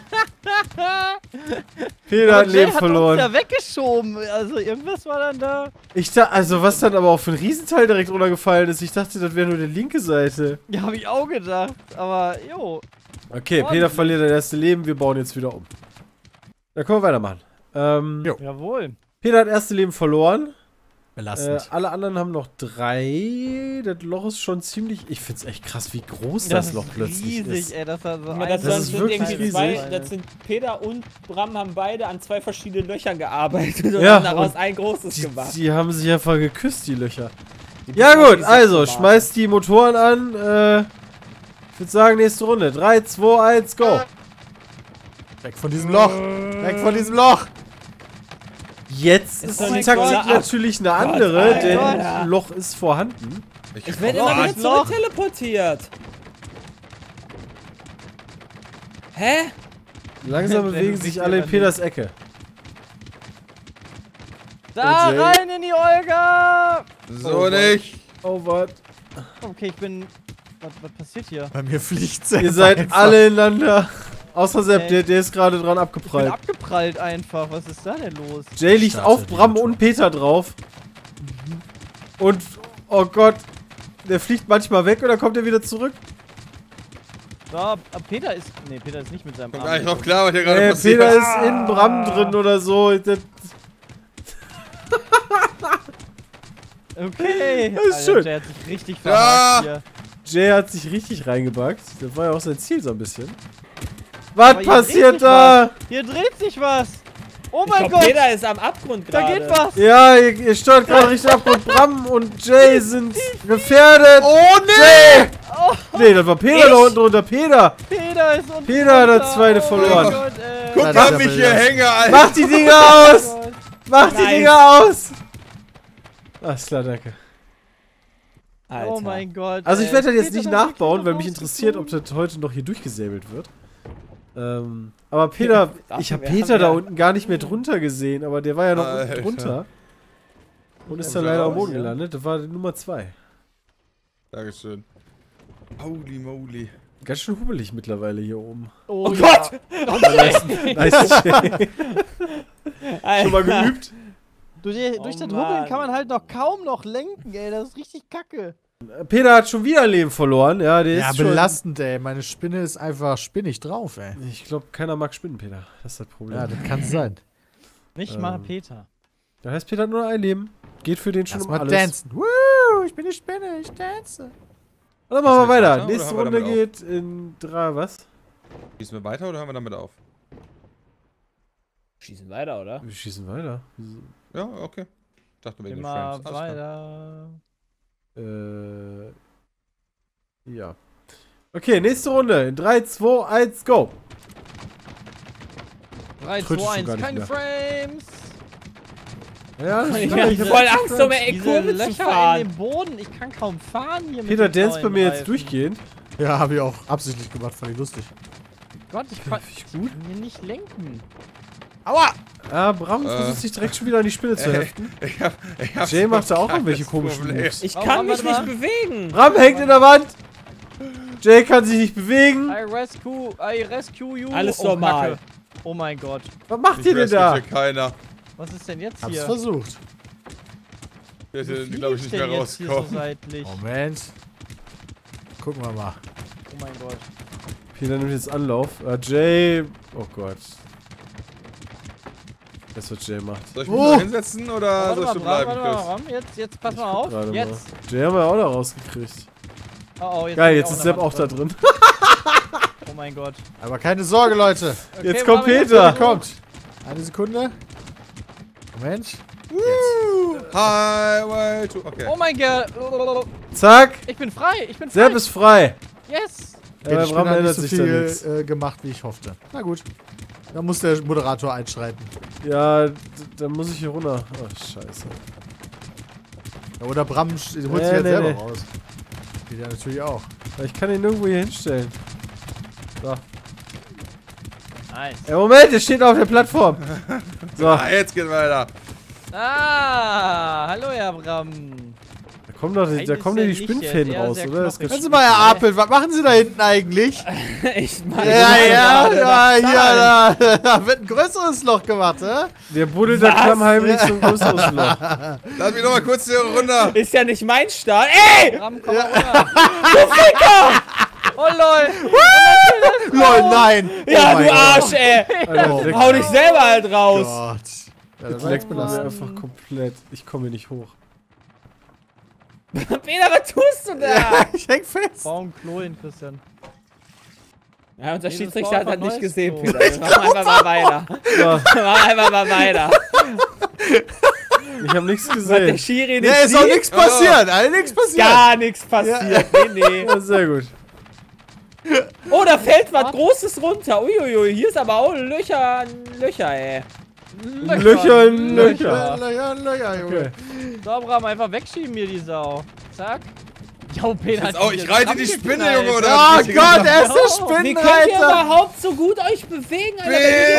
Peter hat Jay Leben hat verloren. uns ja weggeschoben. Also irgendwas war dann da. Ich dachte, also was dann aber auch für ein Riesenteil direkt runtergefallen ist. Ich dachte, das wäre nur die linke Seite. Ja, habe ich auch gedacht. Aber, jo. Okay, Peter verliert das erste Leben. Wir bauen jetzt wieder um. Dann können wir weitermachen. Jawohl. Peter hat erste Leben verloren. Belastend. Alle anderen haben noch 3. Das Loch ist schon ziemlich... Ich find's echt krass, wie groß das Loch plötzlich riesig, ist. ey. Das, war so Ja, das, Das ist sind wirklich irgendwie zwei, riesig. das sind Peter und Bram haben beide an 2 verschiedenen Löchern gearbeitet und Ja, haben daraus und ein großes gemacht. Die haben sich einfach geküsst, die Löcher. Die Ja müssen auch gut, die also Sätze schmeißt die Motoren an. Ich würde sagen, nächste Runde. 3, 2, 1, go. Weg von diesem Loch! Weg von diesem Loch! Jetzt Ist ist doch die nicht Taktik voller ab. natürlich eine andere, denn Alter. Loch ist vorhanden. Ich werde immer wieder zurück teleportiert. Hä? Langsam Wenn bewegen du sich dich alle in wieder Peters Ecke. Da Und Jay? rein in die Olga! So nicht. Oh, was? Okay, ich bin. Was passiert hier? Bei mir fliegt Sepp Ihr seid einfach. alle ineinander. Außer Sepp, Ey. der ist gerade dran Ich bin abgeprallt. abgeprallt einfach. Was ist da denn los? Jay liegt Starte auf die Bram Motoren. und Peter drauf. Und, oh Gott, der fliegt manchmal weg und dann kommt er wieder zurück. Da, Peter ist. Nee, Peter ist nicht mit seinem Kommt Arm. gar nicht drauf klar, was hier gerade passiert. Peter ist in Bram drin oder so. Das, Okay. Das ist Alter, schön. Jay hat sich richtig Ja. verhakt Jay hat sich richtig reingebackt. Das war ja auch sein Ziel so ein bisschen. Was Aber hier dreht passiert sich da? hier. Hier dreht sich was. Oh Ich mein glaub, Gott. Peter ist am Abgrund Da gerade. geht was. Ja, ihr steuert gerade richtig ab und Bram und Jay sind gefährdet. Oh nee! Nee, das war Peter da unten drunter. Peter! Peter ist unten. Peter hat drunter. das zweite Oh verloren. mein Gott, ey. Guck Das mal, ist ja wie ich hier belastend. hänge, Alter. Mach die Dinger aus! Oh Gott. Mach die Nice. Dinger aus! Alles klar, danke. Alter. Oh mein Gott. Also ich ey. werde das jetzt Peter nicht hat wirklich nachbauen, noch weil mich interessiert, ob das heute noch hier durchgesäbelt wird. Aber Peter, ich habe wir Peter haben da ja- unten gar nicht mehr drunter gesehen, aber der war ja noch unten Alter. drunter. Und ist Ja, dann leider am raus, Boden ja. gelandet. Das war die Nummer 2. Dankeschön. Holy moly. Ganz schön hubbelig mittlerweile hier oben. Oh, Gott! Nice Jay. Schon mal geübt? Durch Oh das Mann. Hubbeln kann man halt noch kaum noch lenken, ey. Das ist richtig kacke. Peter hat schon wieder ein Leben verloren. Ja, der Ja, ist schon... belastend, ey. Meine Spinne ist einfach spinnig drauf, ey. Ich glaube, keiner mag Spinnen, Peter. Das ist das Problem. Ja, das kann sein. Nicht mal Peter. Da heißt Peter hat nur ein Leben. Geht für den schon Lass um mal alles. dancen. Woo, ich bin die Spinne, ich dance. Und dann machen wir Müssen wir weiter. weiter, Nächste oder hören wir Runde damit geht in 3, was? Schießen wir weiter oder hören wir damit auf? Schießen weiter, oder? Wir schießen weiter. Wieso? Ja, okay. Dachte wegen den Immer Frames. Alles klar. weiter. Ja. Okay, nächste Runde. In 3, 2, 1, go. 3, Tröte 2, schon gar 1, nicht keine mehr. Frames. Ja, das Ich ist hab klar. voll Angst, um eine Diese Kurve zu Löcher in fahren. dem Boden. Ich kann kaum fahren hier Peter mit den dance bei mir jetzt Reifen. durchgehend. Ja, habe ich auch absichtlich gemacht, fand ich lustig. Gott, ich kann gut. hier nicht lenken. Aua! Ja, Bram versucht sich direkt schon wieder an die Spinne zu heften. Ich hab Jay so macht da auch ein irgendwelche kleines komischen Problem. Moves. Ich Warum kann mich haben wir nicht bewegen. Bram hängt in der Wand. Jay kann sich nicht bewegen. I rescue you. Alles Oh, normal. Kacke. Oh mein Gott. Was macht Ich ihr denn rescue da? hier keiner. Was ist denn jetzt Hab's hier? versucht. Ich Wo hätte, flieg glaube ich, nicht mehr denn jetzt hier so rauskommen. seitlich? Moment. Gucken wir mal. Oh mein Gott. Peter nimmt jetzt Anlauf. Jay. Oh Gott. Das was Jay macht. Soll ich mich da hinsetzen oder Warte sollst du mal, bleiben, Bram, Chris? Jetzt pass Ich mal guck auf. gerade Jetzt. Mal. Jay haben wir auch noch rausgekriegt. Oh, jetzt Geil, bin ich jetzt ist in Sepp der auch da Wand drin. Oh mein Gott. Aber keine Sorge, Leute. Okay, Jetzt kommt Bram, Peter. Kommt. Eine Sekunde. Moment. Highway to... Okay. Oh mein Gott. Zack. Ich bin frei. Ich bin frei. Sepp ist frei. Yes. Ja, bei Ich Bram bin ändert nicht so sich da nichts. viel gemacht, wie ich hoffte. Na gut. Da muss der Moderator einschreiten. Ja, da muss ich hier runter. Oh, scheiße. Ja, oder Bram holt sich Nee, jetzt nee, selber nee. raus. Geht ja natürlich auch. Ich kann ihn nirgendwo hier hinstellen. So. Nice. Ja, Moment, der steht auf der Plattform. So. Ah, jetzt geht's weiter. Ah, hallo, Herr Bram. Da kommen doch die, da kommen ja die Spinnfäden raus, oder? Das Können Sie mal, Herr Apel, was machen Sie da hinten eigentlich? Ich meine, Ja, da wird ein größeres Loch gemacht, hä? der buddelt da klammheimlich so ein größeres Loch. Lass mich nochmal kurz hier runter. ist ja nicht mein Start. Ey! Bram, komm mal runter. Oh, lol. Lol, nein! Ja, Oh mein du Arsch, ey! Alter, Oh leck- Hau dich selber halt raus. Gott. Ja, das das war leckt jetzt mir belastend. einfach komplett. Ich komme hier nicht hoch. Peter, was tust du da? Ja, ich häng fest. Bau ein Klo hin, Christian. Ja, unser Nee, Schiedsrichter das hat war das nicht einfach gesehen, neues Peter. Wir machen einfach mal weiter. So, Wir machen einfach mal weiter. ich habe nichts Was der gesehen. Schiri Nee, nicht ist auch sieht, nichts passiert. Alter, nichts passiert. gar nichts passiert. Nee. Ja, sehr gut. Oh, da fällt was Großes runter. Uiuiui, hier ist aber auch Löcher, ey. Löcher, Löcher, Löcher, Junge. Okay. So, Bram, einfach wegschieben hier die Sau. Zack. Jo, Peter. Jetzt auch, ich reite die Spinne, Junge, oder? Oh was? Gott, er ist der Wie könnt ihr Spinnenreiter. überhaupt so gut euch bewegen, Alter?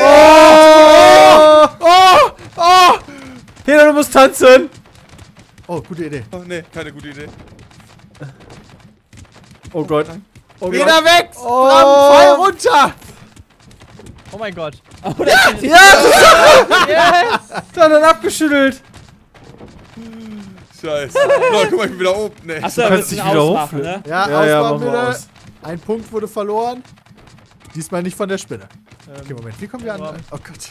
Oh! Oh! Peter, du musst tanzen! Oh, gute Idee. Oh, nee, keine gute Idee. Oh Gott. Oh Gott. Wieder weg! Oh. Bram, fall runter! Oh mein Gott. Ja! Yes! Dann abgeschüttelt! Scheiße. Oh, guck mal, ich bin wieder oben. Nee. Achso, Du wir kannst müssen dich wieder ausmachen, ne? hochflippen. Ja, Ja, ja, ausmachen mach mal bitte. aus. Ein Punkt wurde verloren. Diesmal nicht von der Spinne. Okay, Moment, wie kommen wir an? aber- Oh Gott.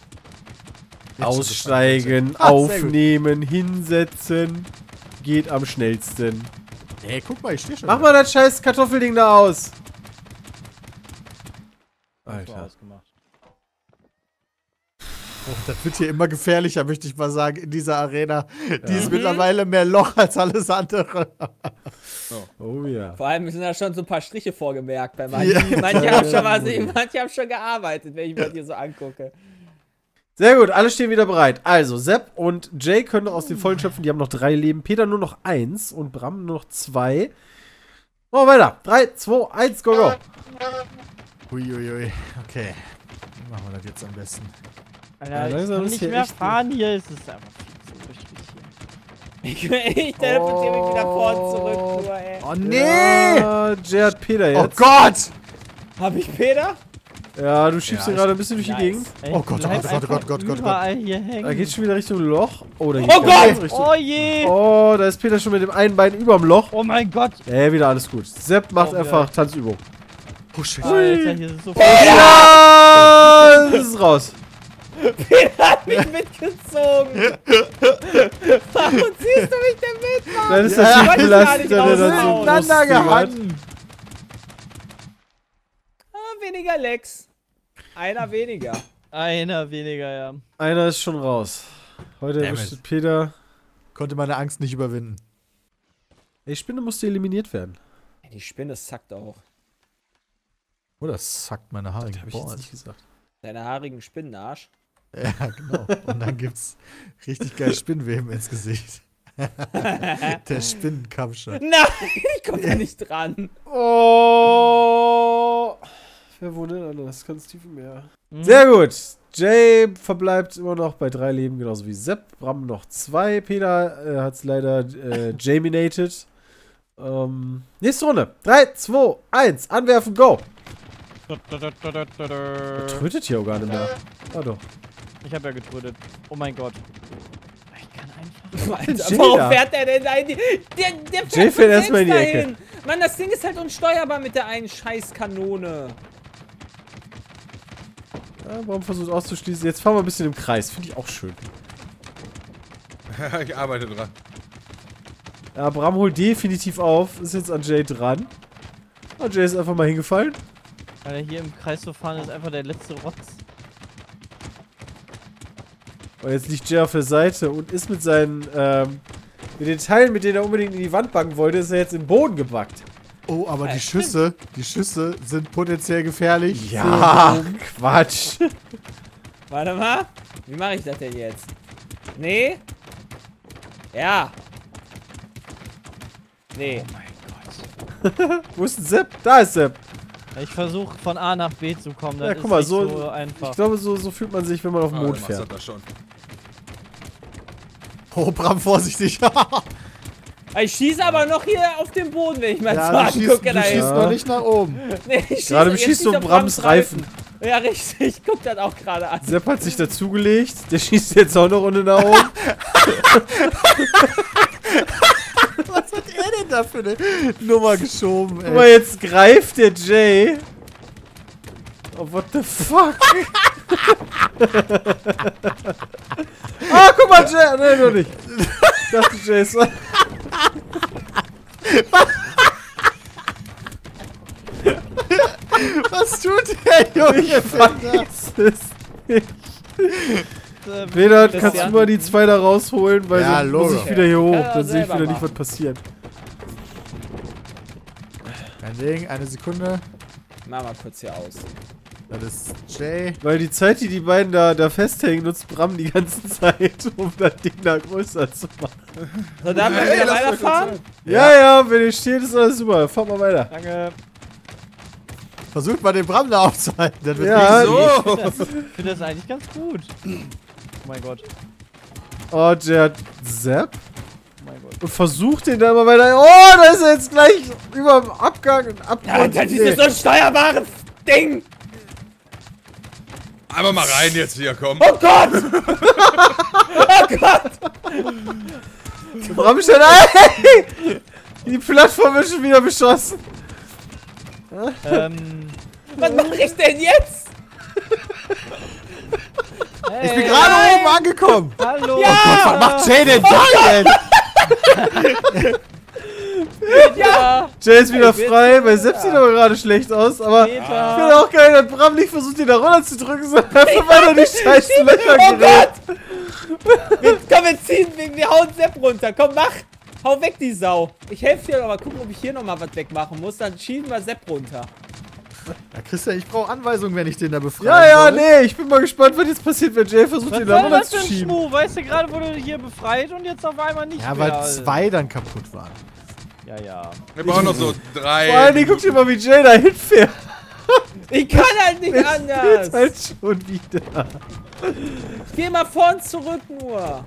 Aussteigen, Ah, sehr gut. aufnehmen, hinsetzen. Geht am schnellsten. Hey, guck mal, ich stehe schon. Mach mal das scheiß Kartoffelding da aus. So Alter. ausgemacht. Oh, das wird hier immer gefährlicher, möchte ich mal sagen, in dieser Arena. Die ist mittlerweile mehr Loch als alles andere. Oh ja. Vor allem sind da schon so ein paar Striche vorgemerkt bei manchen. Ja. Manche haben schon gearbeitet, wenn ich mir das hier so angucke. Sehr gut, alle stehen wieder bereit. Also, Sepp und Jay können noch aus den Vollen schöpfen. Die haben noch 3 Leben. Peter nur noch 1 und Bram nur noch 2. Oh, weiter. 3, 2, 1, go, go. Uiuiui. Okay. Wie machen wir das jetzt am besten? Alter, Ja, ich langsam kann ist nicht hier mehr echt- fahren hier. Es ist einfach viel zu richtig hier. Ich teleportiere mich wieder vor und zurück, nur, ey. Oh, nee! Ja, Jay hat Peter Oh jetzt. Gott! Hab ich Peter? Ja, du schiebst Ja, ihn gerade ein bisschen durch die Nice. Gegend. Ey, Oh Gott, oh bleib Gott, oh Gott, einfach oh Gott, oh Gott. überall hier hängen. Da geht's schon wieder Richtung Loch. Oh, da Oh geht's Gott! ganz Richtung. Oh je! Oh, da ist Peter schon mit dem einen Bein überm Loch. Oh mein Gott! Wieder alles gut. Sepp macht Oh, einfach Tanzübung. Oh, shit. Alter, hier ist so viel. Ja! Das ist raus. Peter hat mich mitgezogen. Warum ziehst du mich denn mit, Mann? Dann ist Ja, das ich viel wollte es gar nicht belastender, wenn er so raushauen. Miteinander lustig hat. gehangen. Weniger Lecks. Einer weniger. Einer weniger, ja. Einer ist schon raus. Heute Damn erwischt it. Peter. Konnte meine Angst nicht überwinden. Die Spinne musste eliminiert werden. Ey, die Spinne sackt auch. Oh, das sackt meine Haare. Hab ich jetzt nicht gesagt. Deine haarigen Spinnenarsch. Ja, genau. Und dann gibt's richtig geil Spinnweben ins Gesicht. Der Spinnenkampf schon. Nein, ich komm da nicht dran. Oh! Wer wohnt denn anders? Ganz tief im Meer. Mhm. Sehr gut. Jay verbleibt immer noch bei 3 Leben, genauso wie Sepp. Bram noch 2. Peter hat es leider Jaminated. Nächste Runde. 3, 2, 1. Anwerfen, go. Trötet hier auch gar nicht mehr. Ah doch. Ich habe ja getrödet. Oh mein Gott. Ich kann einfach. Alter, Jay warum da? fährt der denn da in die... Der fährt Jay von fährt erstmal in die selbst Ecke. dahin. Mann, das Ding ist halt unsteuerbar mit der einen Scheißkanone. Ja, Bram versucht auszuschließen. Jetzt fahren wir ein bisschen im Kreis. Finde ich auch schön. Ich arbeite dran. Ja, Bram holt definitiv auf. Ist jetzt an Jay dran. Und Jay ist einfach mal hingefallen. Alter, hier im Kreis zu fahren ist einfach der letzte Rotz. Und jetzt liegt Jay auf der Seite und ist mit seinen, mit den Teilen, mit denen er unbedingt in die Wand backen wollte, ist er jetzt im Boden gebackt. Oh, aber die Schüsse sind potenziell gefährlich. Ja, Quatsch. Warte mal. Wie mache ich das denn jetzt? Nee. Ja. Nee. Oh mein Gott. Wo ist denn Sepp? Da ist Sepp. Ich versuche von A nach B zu kommen. Das Ja, ist guck mal, nicht so- so einfach. Ich glaube, so fühlt man sich, wenn man auf dem Mond der fährt. macht das schon. Oh, Bram, vorsichtig. Ich schieße aber noch hier auf den Boden, wenn ich mal Ja, so du schießt angucke. da noch hinten. nicht nach oben. Nee, ich Gerade jetzt beschießt nicht du auf Brams Reifen. Ja, richtig. Guck das auch gerade an. Sepp hat sich dazugelegt. Der schießt jetzt auch eine Runde nach oben. Was hat er denn da für eine Nummer geschoben, Guck mal, jetzt greift der Jay. Oh, what the fuck? Ah, guck mal, Jay. Nein, noch nicht. Ich dachte, Jay ist... Was tut der Junge? Ich weiß es nicht. Äh, Peter, Das kannst ja- du mal die zwei da rausholen? Weil Ja, sonst muss Logo. ich wieder hier hoch. Kann er Dann sehe ich selber wieder nicht, was machen. passiert. Kein Ding, eine Sekunde. Mach mal kurz hier aus. Das ist Jay. Weil die Zeit, die beiden da festhängen, nutzt Bram die ganze Zeit, um das Ding da größer zu machen. So, darf man wieder weiterfahren? Ja, wenn ihr steht, ist alles super. Fahrt mal weiter. Danke. Versucht mal den Bram da aufzuhalten. Das wird Ja. nicht so. So! Ich finde das eigentlich ganz gut. Oh mein Gott. Oh, der hat Sepp Oh mein Gott. und versucht den da immer weiter. Oh, da ist er jetzt gleich über dem Abgang und Ja, Abgrund. das ist so ein steuerbares Ding. Einmal mal rein jetzt hier, komm. Oh Gott. Oh Gott. Bram steht ein. Die Plattform wird schon wieder beschossen. Was mache ich denn jetzt? Hey, Ich bin gerade oben angekommen. Hallo. Was macht Jay denn da jetzt? Ja. Jay ist wieder Hey, frei. Bei bitte. Sepp sieht aber gerade schlecht aus. Aber ich Peter. finde auch geil, dass Bram nicht versucht, den da runter zu drücken, sondern einfach weiter die scheiß Löcher Oh gerät. Gott. Komm, wir hauen Sepp runter. Komm, mach. Hau weg, die Sau. Ich helfe dir noch mal. Gucken, ob ich hier noch mal was wegmachen muss. Dann schieben wir Sepp runter. Ja, Christian, ich brauche Anweisungen, wenn ich den da befreien Ja, soll. nee, ich bin mal gespannt, was jetzt passiert, wenn Jay versucht, Was den da soll runter das für zu ein schieben. Schmuh? Weißt du, gerade wurde hier befreit und jetzt auf einmal nicht Ja, mehr. weil 2 dann kaputt waren. Ja, ja. Wir brauchen noch so 3. Vor allem, guck dir mal, wie Jay da hinfährt. Ich kann halt nicht anders. Jetzt halt schon wieder. Geh mal vor und zurück nur.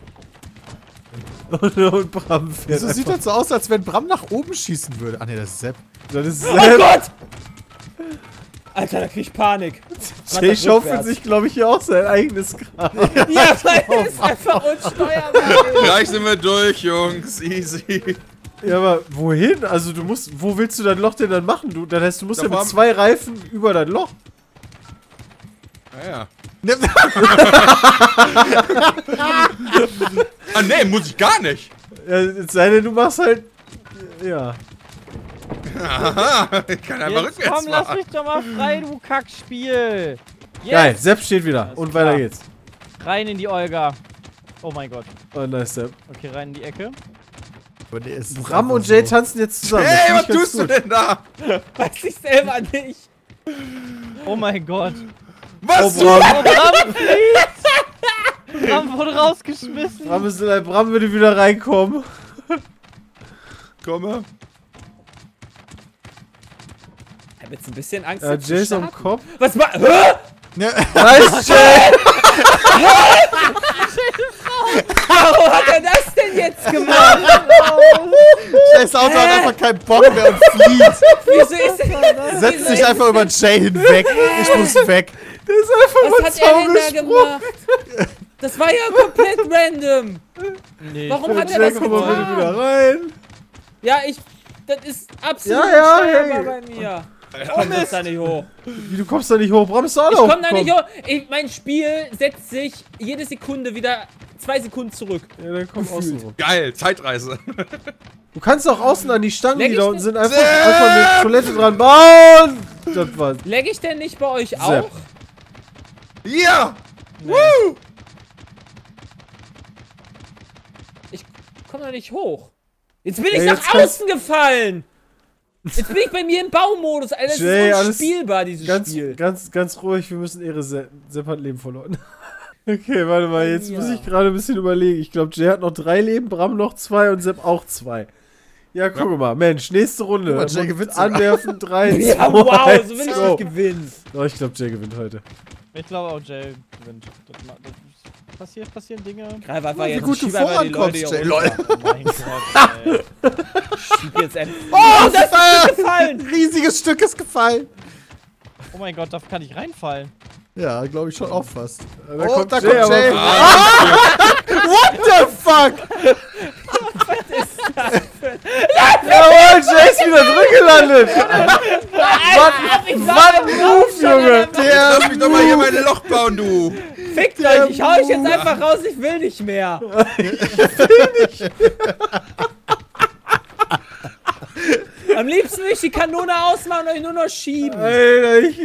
Und Bram fährt Wieso sieht das so aus, als wenn Bram nach oben schießen würde? Ah, ne, das ist Sepp. Das ist Oh Sepp. Gott. Alter, da krieg ich Panik. Jay das schaufelt rückwärts. sich, glaube ich, hier auch sein eigenes Grab. Ja, weil es ist einfach unsteuerbar. Gleich sind wir durch, Jungs. Easy. Ja, aber wohin? Also du musst, wo willst du dein Loch denn dann machen? Das heißt, du musst Da ja mit fahren- 2 Reifen über dein Loch. Ja. Ah, nee, muss ich gar nicht. Ja, es sei denn, du machst halt, ja. Aha, ich kann einfach Jetzt rückwärts komm, lass fahren. mich doch mal frei, du Kackspiel. Yes. Geil, Sepp steht wieder. Alles Und klar. weiter geht's. Rein in die Olga. Oh mein Gott. Oh, nice, Sepp. Okay, rein in die Ecke. Aber der ist Bram einfach und Jay so. tanzen jetzt zusammen. Das Hey, find was ich ganz tust du gut. denn da? Weiß ich selber nicht. Oh mein Gott. Was? Oh, Bram. Oh, Bram fliegt. Bram wurde rausgeschmissen. Bram würde wieder reinkommen. Komme. Ich hab jetzt ein bisschen Angst. Ja, jetzt zu Jay ist am starten. Kopf. Was war? Hä? Ja, Nice, Jay! Warum hat er das denn jetzt gemacht? das Auto hat einfach keinen Bock mehr und flieht. Wieso ist er? Setzt sich einfach über den Jay hinweg. Ich muss weg. Der ist einfach Was mal hat er denn da gesprungen. gemacht? Das war ja komplett random. Nee. Warum hat er Jay, das komm mal bitte getan? wieder rein. Ja, das ist absolut Ja, ja, unsteuerbar hey. bei mir. Ich komm jetzt da nicht hoch. Wie, du kommst da nicht hoch? Bram ist da auch Ich noch komm da nicht hochgekommen. hoch. Mein Spiel setzt sich jede Sekunde wieder 2 Sekunden zurück. Ja, dann komm außen rum. Geil, Zeitreise. Du kannst auch außen an die Stangen, Leg die ich da unten den- sind, einfach eine Toilette dran bauen. Das war's. Leg ich denn nicht bei euch Sepp. auch? Ja! Nee. Woo! komm doch nicht hoch. Jetzt bin ich Ja, nach jetzt kannst- außen gefallen. Jetzt bin ich bei mir im Baumodus. Alter, das Jay, ist alles unspielbar, dieses Spiel. Ganz ruhig, wir müssen Ehre Sepp hat Leben verloren. Okay, warte mal, jetzt Ja. muss ich gerade ein bisschen überlegen. Ich glaube, Jay hat noch 3 Leben, Bram noch 2 und Sepp auch 2. Ja, guck mal, Mensch, nächste Runde. Guck mal, Jay gewinnt sogar. Anwerfen, 3, 2, Ja, wow, so will ich go. nicht gewinnen. Oh, ich glaube, Jay gewinnt heute. Ich glaube auch Jay gewinnt. Passieren Dinge. Greif einfach Wie jetzt gut du schieb einfach die Leute vorankommst, hier Jay. runter. Lol. Oh mein Gott, ey. Schieb jetzt einfach. Oh, das ist gefallen. Ein riesiges Stück ist gefallen. Oh mein Gott, da kann ich reinfallen. Ja, glaube ich schon auch fast. Da Oh, kommt da Jay, kommt aber- Jay. What the fuck? Jawohl, Jay ist wieder drin gelandet. Was ein Move, Junge. Lass mich doch mal hier mein Loch bauen, du! Fickt euch, ich hau euch jetzt einfach raus, ich will nicht mehr. Am liebsten will ich die Kanone ausmachen und euch nur noch schieben. Alter, ich...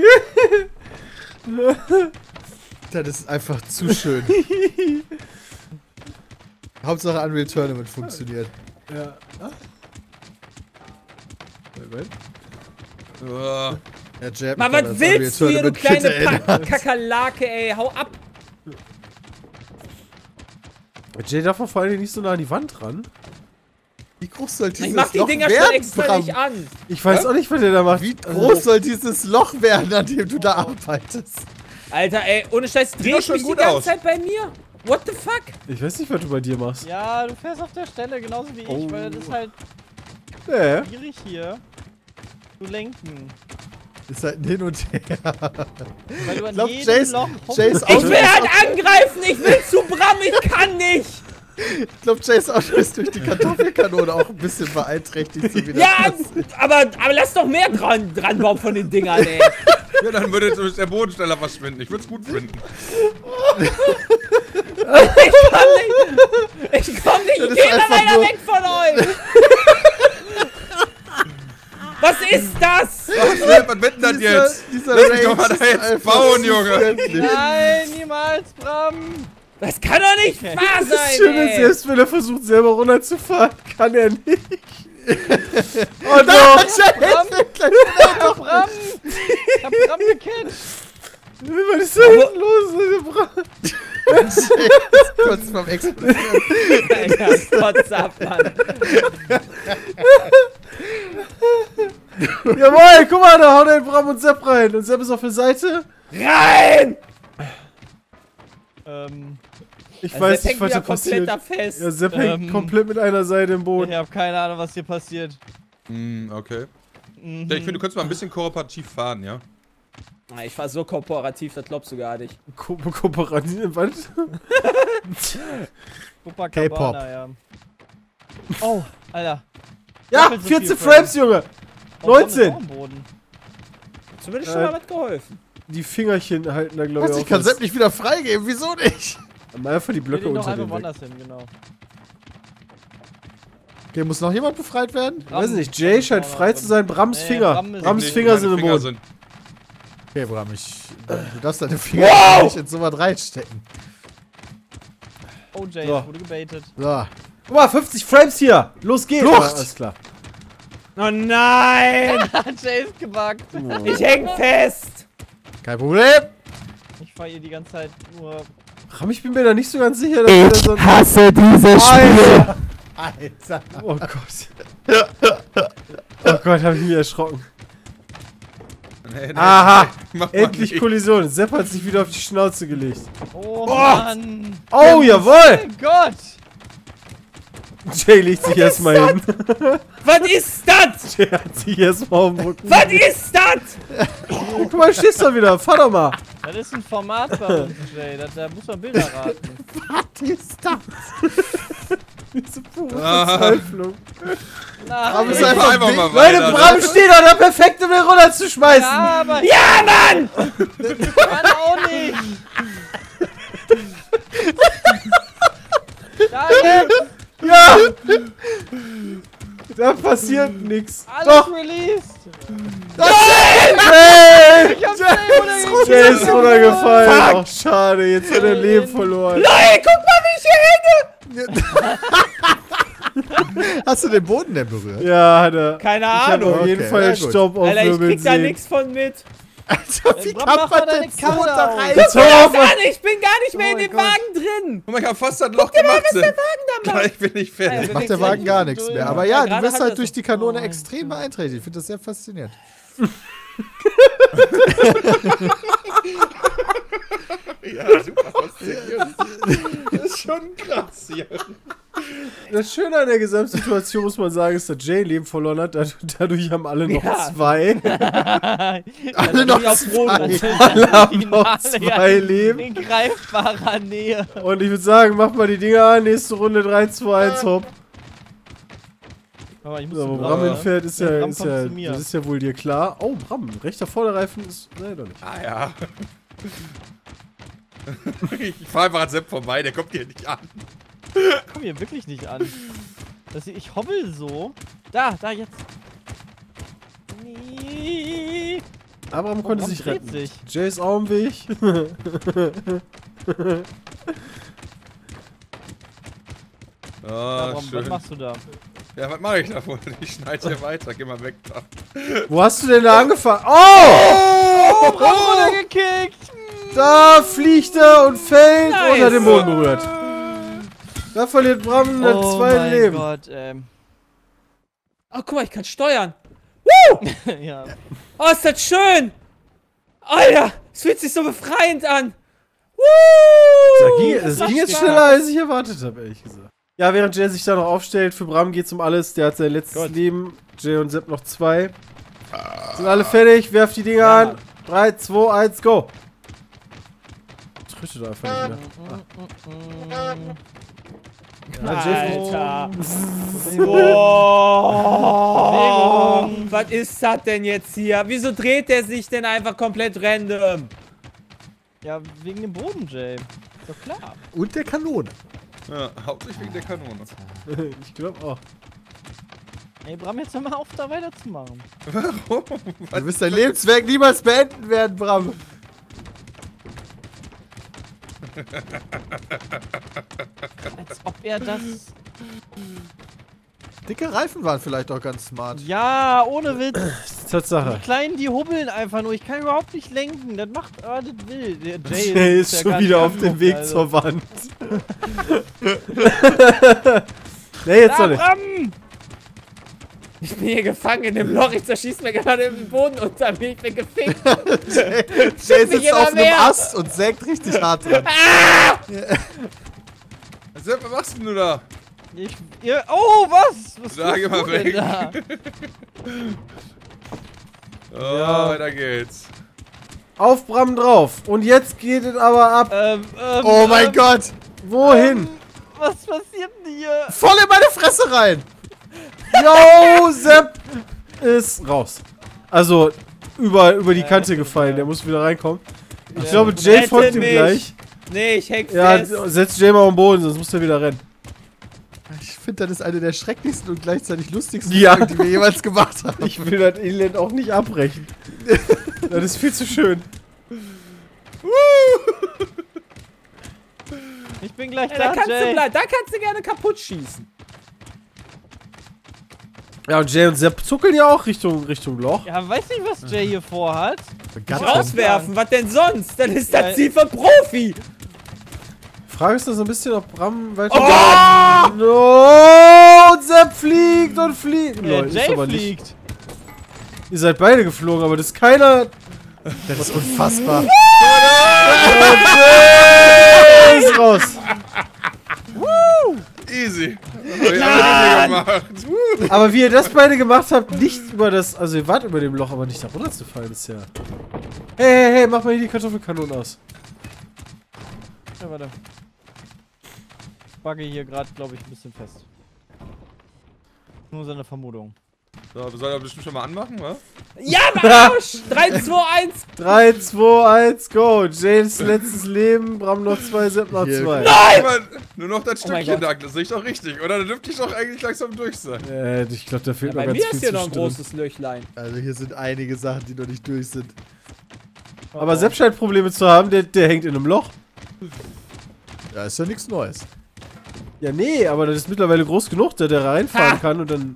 Das ist einfach zu schön. Hauptsache Unreal Tournament funktioniert. Ja. Moment. Uh, Ja, Jab Mann, kann was das willst du Unreal hier, du kleine Tournament erinnern. Kakerlake, ey, hau ab. Jay darf vor allem nicht so nah an die Wand ran. Wie groß soll dieses Ich mach die Loch Dinger schon werden, extra Bram? nicht an. Ich weiß auch nicht, was der da macht. Wie groß soll dieses Loch werden, an dem du da arbeitest? Alter, ey, ohne Scheiß, doch dreh ich schon mich die gut ganze aus. Zeit bei mir. What the fuck? Ich weiß nicht, was du bei dir machst. Ja, du fährst auf der Stelle genauso wie ich, weil das ist halt Ja. schwierig hier zu lenken. Ist halt ein Hin und Her. Weil du an Ich glaub, jedem Jace- Loch Jace Ich Auto will halt angreifen, ich will zu Bram, ich kann nicht. Ich glaube, Jace Auto ist durch die Kartoffelkanone auch ein bisschen beeinträchtigt. So wie das Ja, passiert. aber lass doch mehr dran bauen von den Dingern, ey. ja, dann würde jetzt der Boden schneller verschwinden. Ich würde es gut finden. Ich komm nicht, Das ich ist geh immer einfach weiter nur- weg von euch. Was ist das? Was wird denn das jetzt? Dieser Lass mich doch mal Range da ist jetzt einfach bauen, zu Junge. freundlich. Nein, niemals, Bram! Das kann doch nicht wahr Das sein, Schöne ist, ey. selbst wenn er versucht, selber runterzufahren, kann er nicht. Oh no! Bram! Doch, Bram! Ich hab Bram gecatcht! Was ist da hinten los? Kurz vorm Explodieren. Alter, Kotz ab, Mann. Jawohl, guck mal, da haut er Bram und Sepp rein. Und Sepp ist auf der Seite. Rein! Ich Also weiß der nicht, was da hängt wieder komplett passiert. da fest. Ja, Sepp hängt komplett mit einer Seite im Boden. Ich hab keine Ahnung, was hier passiert. Okay. Mhm. Ja, ich finde, du könntest mal ein bisschen kooperativ fahren, ja? Ah, ich war so kooperativ, das glaubst du gar nicht. Kooperativ, was? Copacabana, ja. Oh, Alter. Ja, Doppelt so 14 viel Frames, Junge. Warum ist 19. auch am Boden? Zumindest schon mal was geholfen. Die Fingerchen halten da, glaube Was, ich, ich kann fest. Sepp nicht wieder freigeben, wieso nicht? Mal einfach die Wir Blöcke gehen noch unter einfach den weg. woanders hin, genau. Okay, muss noch jemand befreit werden? Weiß nicht, Jay scheint frei zu sein. Brams Nee, Finger. Bram ist- Brams Nee, Finger meine sind im Finger Boden. sind- Okay, Bram, du darfst deine Finger nicht in sowas reinstecken. Oh, Jay, So. wurde gebaitet. So. Guck mal, 50 Frames hier. Los geht's. Flucht. Ah, alles klar. Oh nein! Jay ist gebuggt. Ich häng fest! Kein Problem. Ich fahr hier die ganze Zeit nur. Bram, ich bin mir da nicht so ganz sicher, dass wir da so... hasse dieses Alter. Alter. Oh Gott. Oh Gott, hab ich mich erschrocken. Nee, Aha. mach mal Endlich nicht. Kollision. Sepp hat sich wieder auf die Schnauze gelegt. Oh, Mann! Oh, jawohl. Mein Gott! Jay legt sich erstmal hin. Was ist das? Jay hat sich erstmal auf den Rücken. Was ist das? Guck mal, stehst du wieder. Fahr doch mal. Das ist ein Format bei uns, Jay. Da muss man Bilder raten. Was ist das? Diese pure Ah. Verzweiflung. Bram Nein! ist Ich einfach fahr einfach dick. mal Leute, weiter. Bram steht da perfekt, um den runterzuschmeißen. Ja, aber Ja, Mann! Mann auch nicht! Nein! Ja. Da passiert nichts. Alles Doch. released! Hey. Ich hab Jay Jay ist runtergefallen. Fuck. Ach, schade. Jetzt hat er Leben verloren. Leute, guck mal, wie ich hier hänge! Hast du den Boden denn berührt? Ja, hat er. Keine Ich habe Ahnung. auf jeden Okay, Fall ja, gut. Stopp auf Alter, ich Wirbeln krieg da sehen. nichts von mit. Alter, wie Bram, kann mach mal man deine denn so Kamera da aus. rein? Jetzt hör auf, Mann, ich bin gar nicht mehr Oh in mein dem Gott. Wagen drin. Guck mal, ich hab fast das Loch gemacht. Gleich bin ich Ja, fertig. ja, Macht der Wagen gar nichts mehr. Aber Ja, ja, du gerade wirst hat halt er durch so- die Kanone Oh, extrem beeinträchtigt. Ich finde das sehr faszinierend. Ja, super faszinierend. Das ist schon krass hier. Das Schöne an der Gesamtsituation, muss man sagen, ist, dass Jay Leben verloren hat. Dadurch haben alle noch Ja. 2. Alle noch auf Rot. zwei. Alle haben noch 2 Leben. In greifbarer Nähe. Und ich würde sagen, mach mal die Dinger an. Nächste Runde 3, 2, 1, hopp. Aber ich muss So, wo zu Bram Bram, entfährt, ist Ja, ja, Bram ist kommt ja, zu mir. das ist ja wohl dir klar. Oh, Bram, rechter Vorderreifen ist. Nee, doch nicht. Ah ja. Ich fahr einfach an Sepp vorbei, der kommt hier nicht an. Ich komm hier wirklich nicht an. Ich hobbel so. Da, jetzt. Nee. Abraham konnte Bram sich dreht retten. sich. Jay ist auch im Weg. Oh, Bram, was schön. machst du da? Ja, was mache ich da wohl? Ich schneide hier weiter, geh mal weg da. Wo hast du denn da angefangen? Oh! Bram runtergekickt! Da fliegt er und fällt Nice. unter den Boden berührt. Da verliert Bram das Oh zweite mein Leben. Gott, Oh, guck mal, ich kann steuern. ja. Oh, ist das schön. Alter, es fühlt sich so befreiend an. Das ging jetzt macht schneller, als ich erwartet habe, ehrlich gesagt. Ja, während Jay sich da noch aufstellt, für Bram geht's um alles. Der hat sein letztes Leben. Jay und Sepp noch 2. Sind alle fertig, werft die Dinger Ja, an. Mann. 3, 2, 1, go! Tröstet einfach nicht mehr. Ja, Jay Alter. Boah. Was ist das denn jetzt hier? Wieso dreht der sich denn einfach komplett random? Ja, wegen dem Boden, Jay. Ist doch klar. Und der Kanone. Ja, hauptsächlich wegen der Kanone. Ich glaube auch. Ey, Bram, jetzt hör mal auf, da weiterzumachen. Warum? Du wirst dein Lebenswerk niemals beenden werden, Bram. Als ob er das... Dicke Reifen waren vielleicht auch ganz smart. Ja, ohne Witz. Tatsache. Die Kleinen, die hubbeln einfach nur. Ich kann überhaupt nicht lenken. Das macht... Ah, das will. Der Jay, Jay ist ja schon gar wieder nicht auf dem angucken, Weg also. zur Wand. Nee, jetzt Da, doch nicht. Bram! Ich bin hier gefangen in dem Loch. Ich zerschieß mir gerade den Boden unter mir. Ich bin gefickt. Jay mich sitzt immer auf einem mehr. Ast und sägt richtig hart dran. Sepp, was machst denn du da? Oh, was? Was Da, geh mal tust du denn weg. da? Oh, Ja. weiter geht's. Auf Bram drauf. Und jetzt geht es aber ab. Oh mein Gott. Wohin? Was passiert denn hier? Voll in meine Fresse rein. Yo, Sepp ist raus. Also, über die Kante gefallen. Der muss wieder reinkommen. Ich glaube, Jay Rette folgt ihm mich. gleich. Nee, ich häng Ja, fest. setzt Jay mal am Boden, sonst muss er wieder rennen. Ich finde, das ist eine der schrecklichsten und gleichzeitig lustigsten Ja. Folgen, die wir jemals gemacht haben. Ich will das Elend auch nicht abbrechen. Das ist viel zu schön. Ich bin gleich Ja, da da, kannst du Jay. bleiben. Da kannst du gerne kaputt schießen. Ja, und Jay und Sepp zuckeln ja auch Richtung Loch. Ja, weiß nicht, was Jay hier vorhat. Ganz Rauswerfen, was denn sonst? Dann ist das Ja. Ziel für Profi. Frage ist da so ein bisschen, ob Bram weiter. Oh! No, und Sepp fliegt und fliegt. Lol, ist Jay aber nicht. fliegt. Ihr seid beide geflogen, aber das ist keiner. Das ist unfassbar. Jay ist raus. Easy. Hab ich alle gemacht. Aber wie ihr das beide gemacht habt, nicht über das. Also, ihr wart über dem Loch, aber nicht da runter zu fallen, ist ja. Hey, mach mal hier die Kartoffelkanone aus. Ja, warte. Ich bugge hier gerade, glaube ich, ein bisschen fest. Nur seine Vermutung. So, wir sollen das bestimmt schon mal anmachen, wa? Ja, Arsch! 3, 2, 1. 3, 2, 1, go. Jays letztes Leben, Bram noch 2, Sepp noch Hier. 2. Guck mal, nur noch das Oh mein Stückchen Gott. da, das sehe ich doch richtig, oder? Da dürfte ich doch eigentlich langsam durch sein. Ich glaube, da fehlt Ja, noch bei ganz mir viel ist hier noch ein zwischendrin. großes Löchlein. Also hier sind einige Sachen, die noch nicht durch sind. Aber Sepp scheint Probleme zu haben, der hängt in einem Loch. Ja, ist ja nichts Neues. Ja, nee, aber das ist mittlerweile groß genug, dass der reinfahren kann und dann.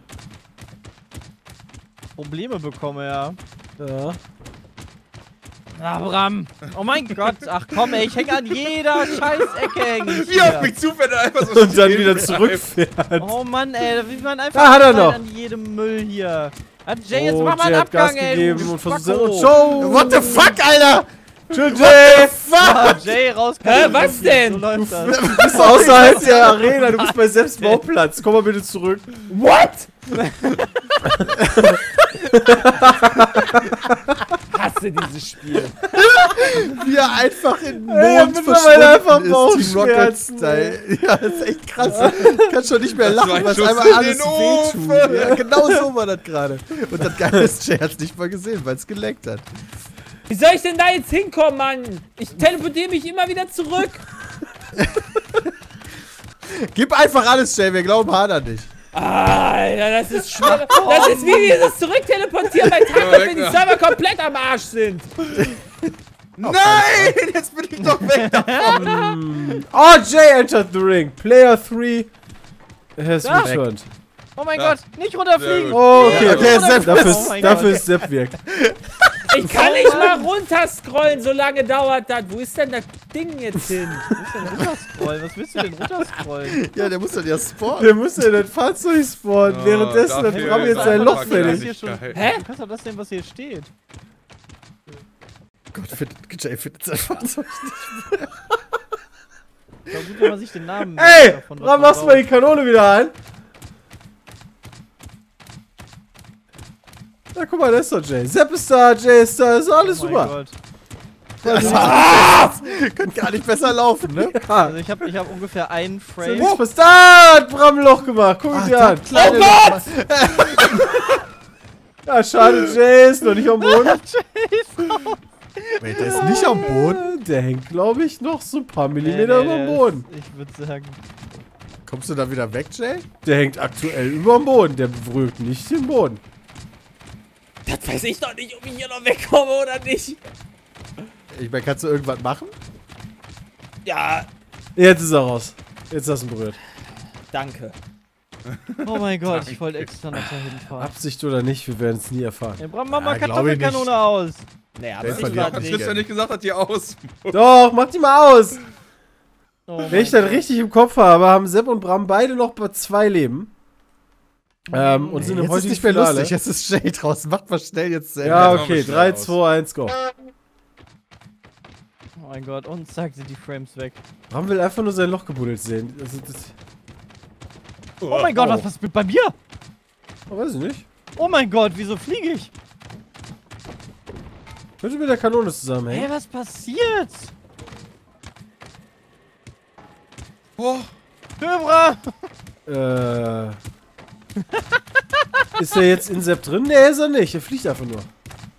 Probleme bekomme, ja. Ja. Ah, Bram. Oh mein Gott. Ach komm, ey, ich hänge an jeder Scheißecke. Häng ich Wie auf hier. mich zufällt er einfach so Und dann stehen wieder bleibt. zurückfährt. Oh Mann, ey, wie man einfach Da hat er noch. an jedem Müll hier. Ah, Jay, jetzt Oh, mach mal Jay einen hat Gas Abgang, ey. gegeben du und versucht Spacko. und Show! What the fuck, Alter? Tschüss, Jay! Ah, Jay, raus. was denn? So läuft das. Du bist außerhalb der Arena, du bist bei Selbstbauplatz. Komm mal bitte zurück. What? Hasse dieses Spiel. Wie er einfach in den Ey, Mond mittlerweile einfach verschwunden ist, Team Rocket Bauchschmerzen, Style. Ja, das ist echt krass. Du kannst schon nicht mehr Das war lachen, ein weil Schuss einfach in alles den wehtut. Ofen. Ja, genau so war das gerade. Und das Geile ist, Jay hat es nicht mal gesehen, weil es geleckt hat. Wie soll ich denn da jetzt hinkommen, Mann? Ich teleportiere mich immer wieder zurück. Gib einfach alles, Jay, wir glauben hart an dich. Alter, das ist schwer. Das ist wie dieses Zurückteleportieren bei Tag, wenn die Server komplett am Arsch sind. Nein, jetzt bin ich doch weg davon. Oh, Jay entered the ring. Player 3 has Ja. returned. Oh mein Ja. Gott, nicht runterfliegen. Sehr gut. Oh, okay. Ja, okay, Sepp. Oh mein Dafür Gott. ist Sepp weg. Ich kann nicht mal runterscrollen, so lange dauert das. Wo ist denn das Ding jetzt hin? Runterscrollen, was willst du denn runterscrollen? Ja, der muss dann ja spawnen. Der muss ja das Fahrzeug spawnen. Währenddessen hat dafür Bram jetzt ist sein einfach Loch das fertig. hier schon. Hä? Du kannst doch das sehen, was hier steht. Gott, Jay findet sein Fahrzeug. War gut, wenn man sich den Namen Ey, davon Bram, machst du mal die Kanone wieder an? Na, guck mal, da ist doch Jay. Sepp ist da, Jay ist da, ist alles Oh mein super. Gott. Könnte gar nicht besser laufen, ne? Ja, Also ich hab ungefähr einen so Frame. nichts passiert. Da hat Bram ein Loch gemacht. Guck ihn dir an. Oh Gott! Ja, schade, Jay ist noch nicht am Boden. Wait, der ist nicht am Boden? Der hängt, glaube ich, noch so ein paar Nee, Millimeter über dem der Boden. ist- Ich würde sagen. Kommst du da wieder weg, Jay? Der hängt aktuell über dem Boden. Der berührt nicht den Boden. Das weiß ich doch nicht, ob ich hier noch wegkomme oder nicht. Ich meine, kannst du irgendwas machen? Ja, Jetzt ist er raus. Jetzt hast du ihn berührt. danke. Oh mein Gott, ich wollte extra noch dahin fahren. Absicht oder nicht, wir werden es nie erfahren. Ey, Bram, mach mal Ja, glaub ich nicht. Kartoffelkanone aus. Nee, aber Der ich verliert war auch Hat nicht. Tristan nicht gesagt, hat die aus. Doch, mach die mal aus. Oh Wenn ich das richtig im Kopf habe, haben Sepp und Bram beide noch bei 2 Leben. Und sind im Jetzt ist heutigen nicht mehr Finale. lustig, jetzt ist Jay draußen. Macht mal schnell jetzt zu Ende. Ja, Jetzt machen wir okay, schnell 3, aus. 2, 1, go. Oh mein Gott, und zack sind die Frames weg. Bram will einfach nur sein Loch gebuddelt sehen. Also, das, Oh mein Gott, was passiert bei mir? oh, weiß ich nicht. Oh mein Gott, wieso fliege ich? Könnte mit der Kanone Hey, zusammenhängen. was passiert? Oh, Bram! Ist er jetzt in Sepp drin? Nee, ist er nicht. Er fliegt einfach nur.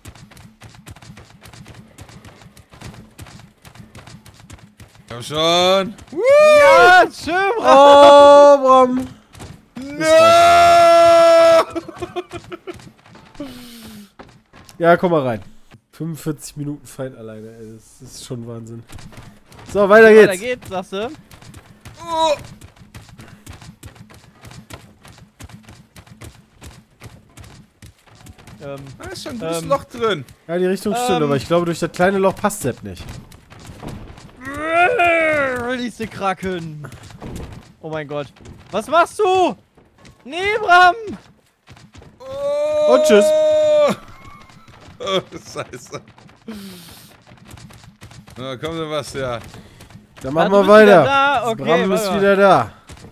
komm schon. Ja, schön, Bram! Oh, Bram. Ja, komm mal rein. 45 Minuten Fight alleine, ey. Das ist schon Wahnsinn. So, weiter Weiter geht's. geht's, sagst du? Oh. Da ist schon ein gutes Loch drin. Ja, die Richtung stimmt, aber ich glaube, durch das kleine Loch passt Sepp nicht. Release den Kraken! Oh mein Gott. Was machst du? Nee, Bram! Oh. Und tschüss. Oh, Scheiße. Na, komm, Sebastian. Dann machen Ah, wir du bist wieder weiter. da? Okay, Bram ist warte mal. wieder da.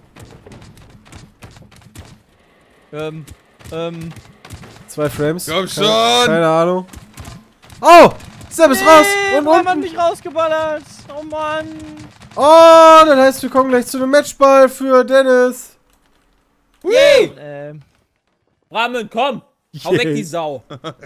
2 Frames. Komm schon. Keine Ahnung. Oh! Sepp ist raus! Und Bram hat unten! mich rausgeballert! Oh Mann! Oh, das heißt, wir kommen gleich zu einem Matchball für Dennis. Yay! Rahmen, komm! Hau weg die Sau!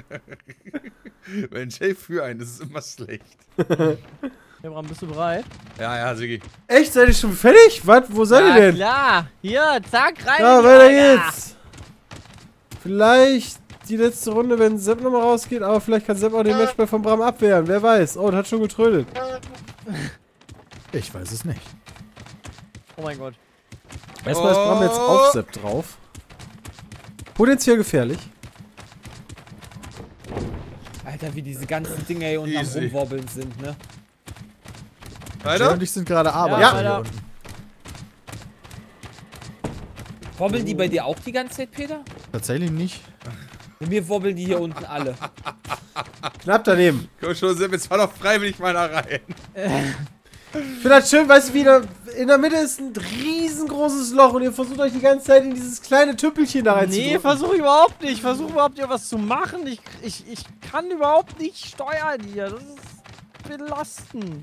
Wenn Jay für einen ist, ist es immer schlecht. Ja, Bram, bist du bereit? Ja, ja, Sigi. Echt? Seid ihr schon fertig? Was? Wo seid ihr denn? Klar! Hier, zack, rein! Ja, in die weiter Arena. geht's. Vielleicht die letzte Runde, wenn Sepp nochmal rausgeht, aber vielleicht kann Sepp auch den Matchball von Bram abwehren. Wer weiß. Oh, das hat schon getrödelt. Ich weiß es nicht. Oh mein Gott. Erstmal ist Bram jetzt auf Sepp drauf. Potenziell gefährlich. Alter, wie diese ganzen Dinger hier unten am Easy. Rumwobbeln sind, ne? Jay Weiter? und ich sind gerade arbeiten. Ja, hier Alter. unten. Wobbeln die bei dir auch die ganze Zeit, Peter? Tatsächlich nicht. Bei mir wobbeln die hier unten alle. Knapp daneben. Komm schon, Sepp, jetzt fahr doch freiwillig mal da rein. Ich finde das schön, weißt du, wieder in der Mitte ist ein riesengroßes Loch und ihr versucht euch die ganze Zeit in dieses kleine Tüppelchen da rein Nee, versuche ich überhaupt nicht. Ich versuche überhaupt hier was zu machen. Ich kann überhaupt nicht steuern hier. Das ist belastend.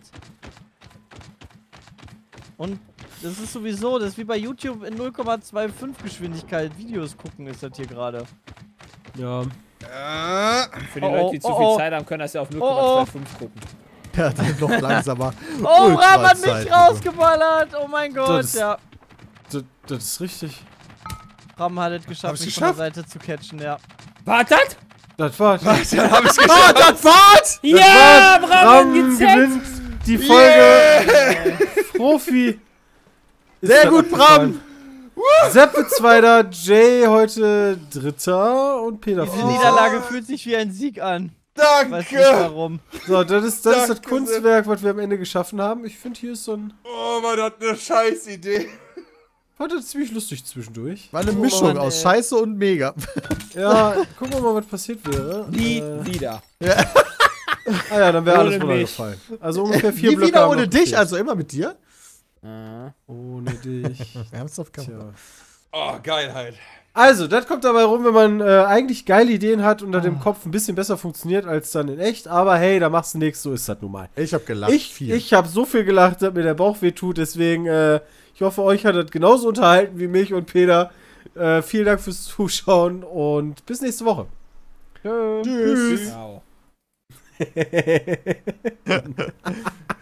Und das ist sowieso, das ist wie bei YouTube in 0,25 Geschwindigkeit Videos gucken ist das hier gerade. Ja. Für die Oh, Leute, die zu oh, viel oh. Zeit haben, können das ja auf 0,25 Oh, gucken. Ja, dann noch langsamer. Oh, Bram hat Ultrazeit, mich rausgeballert. Oh mein Gott, Das- ja. Das ist richtig. Bram hat es geschafft, Hab's mich von der geschafft? Seite zu catchen, ja. Wartet! Das war's. Dann hab ich's geschafft. Das war's! Ja, Bram Bram gezählt! gewinnt die Folge Profi. Ist Sehr das gut, abgefallen. Sepp wird Zweiter, Jay heute Dritter und Peter Diese Vierter. Niederlage fühlt sich wie ein Sieg an. Weiß nicht Danke. warum. So, das ist das Danke, Kunstwerk, was wir am Ende geschaffen haben. Ich finde, hier ist so ein... Oh, man hat eine Scheißidee. War das ziemlich lustig zwischendurch. War eine Oh Mischung Mann, aus ey. Scheiße und Mega. Ja, gucken wir mal, was passiert wäre. Nie wieder. Ah ja, dann wäre alles Ohne runtergefallen. Also ungefähr 4 Nie Blöcke wieder haben ohne noch dich, gefehlt. also immer mit dir? Ohne dich. Ernsthaft? Tja. Oh, Geilheit. Also, das kommt dabei rum, wenn man eigentlich geile Ideen hat und dann im Kopf ein bisschen besser funktioniert als dann in echt. Aber hey, da machst du nichts, so ist das nun mal. Ich hab gelacht. Ich habe so viel gelacht, dass mir der Bauch weh tut. Deswegen, ich hoffe, euch hat das genauso unterhalten wie mich und Peter. Vielen Dank fürs Zuschauen und bis nächste Woche. Tschüss. Wow.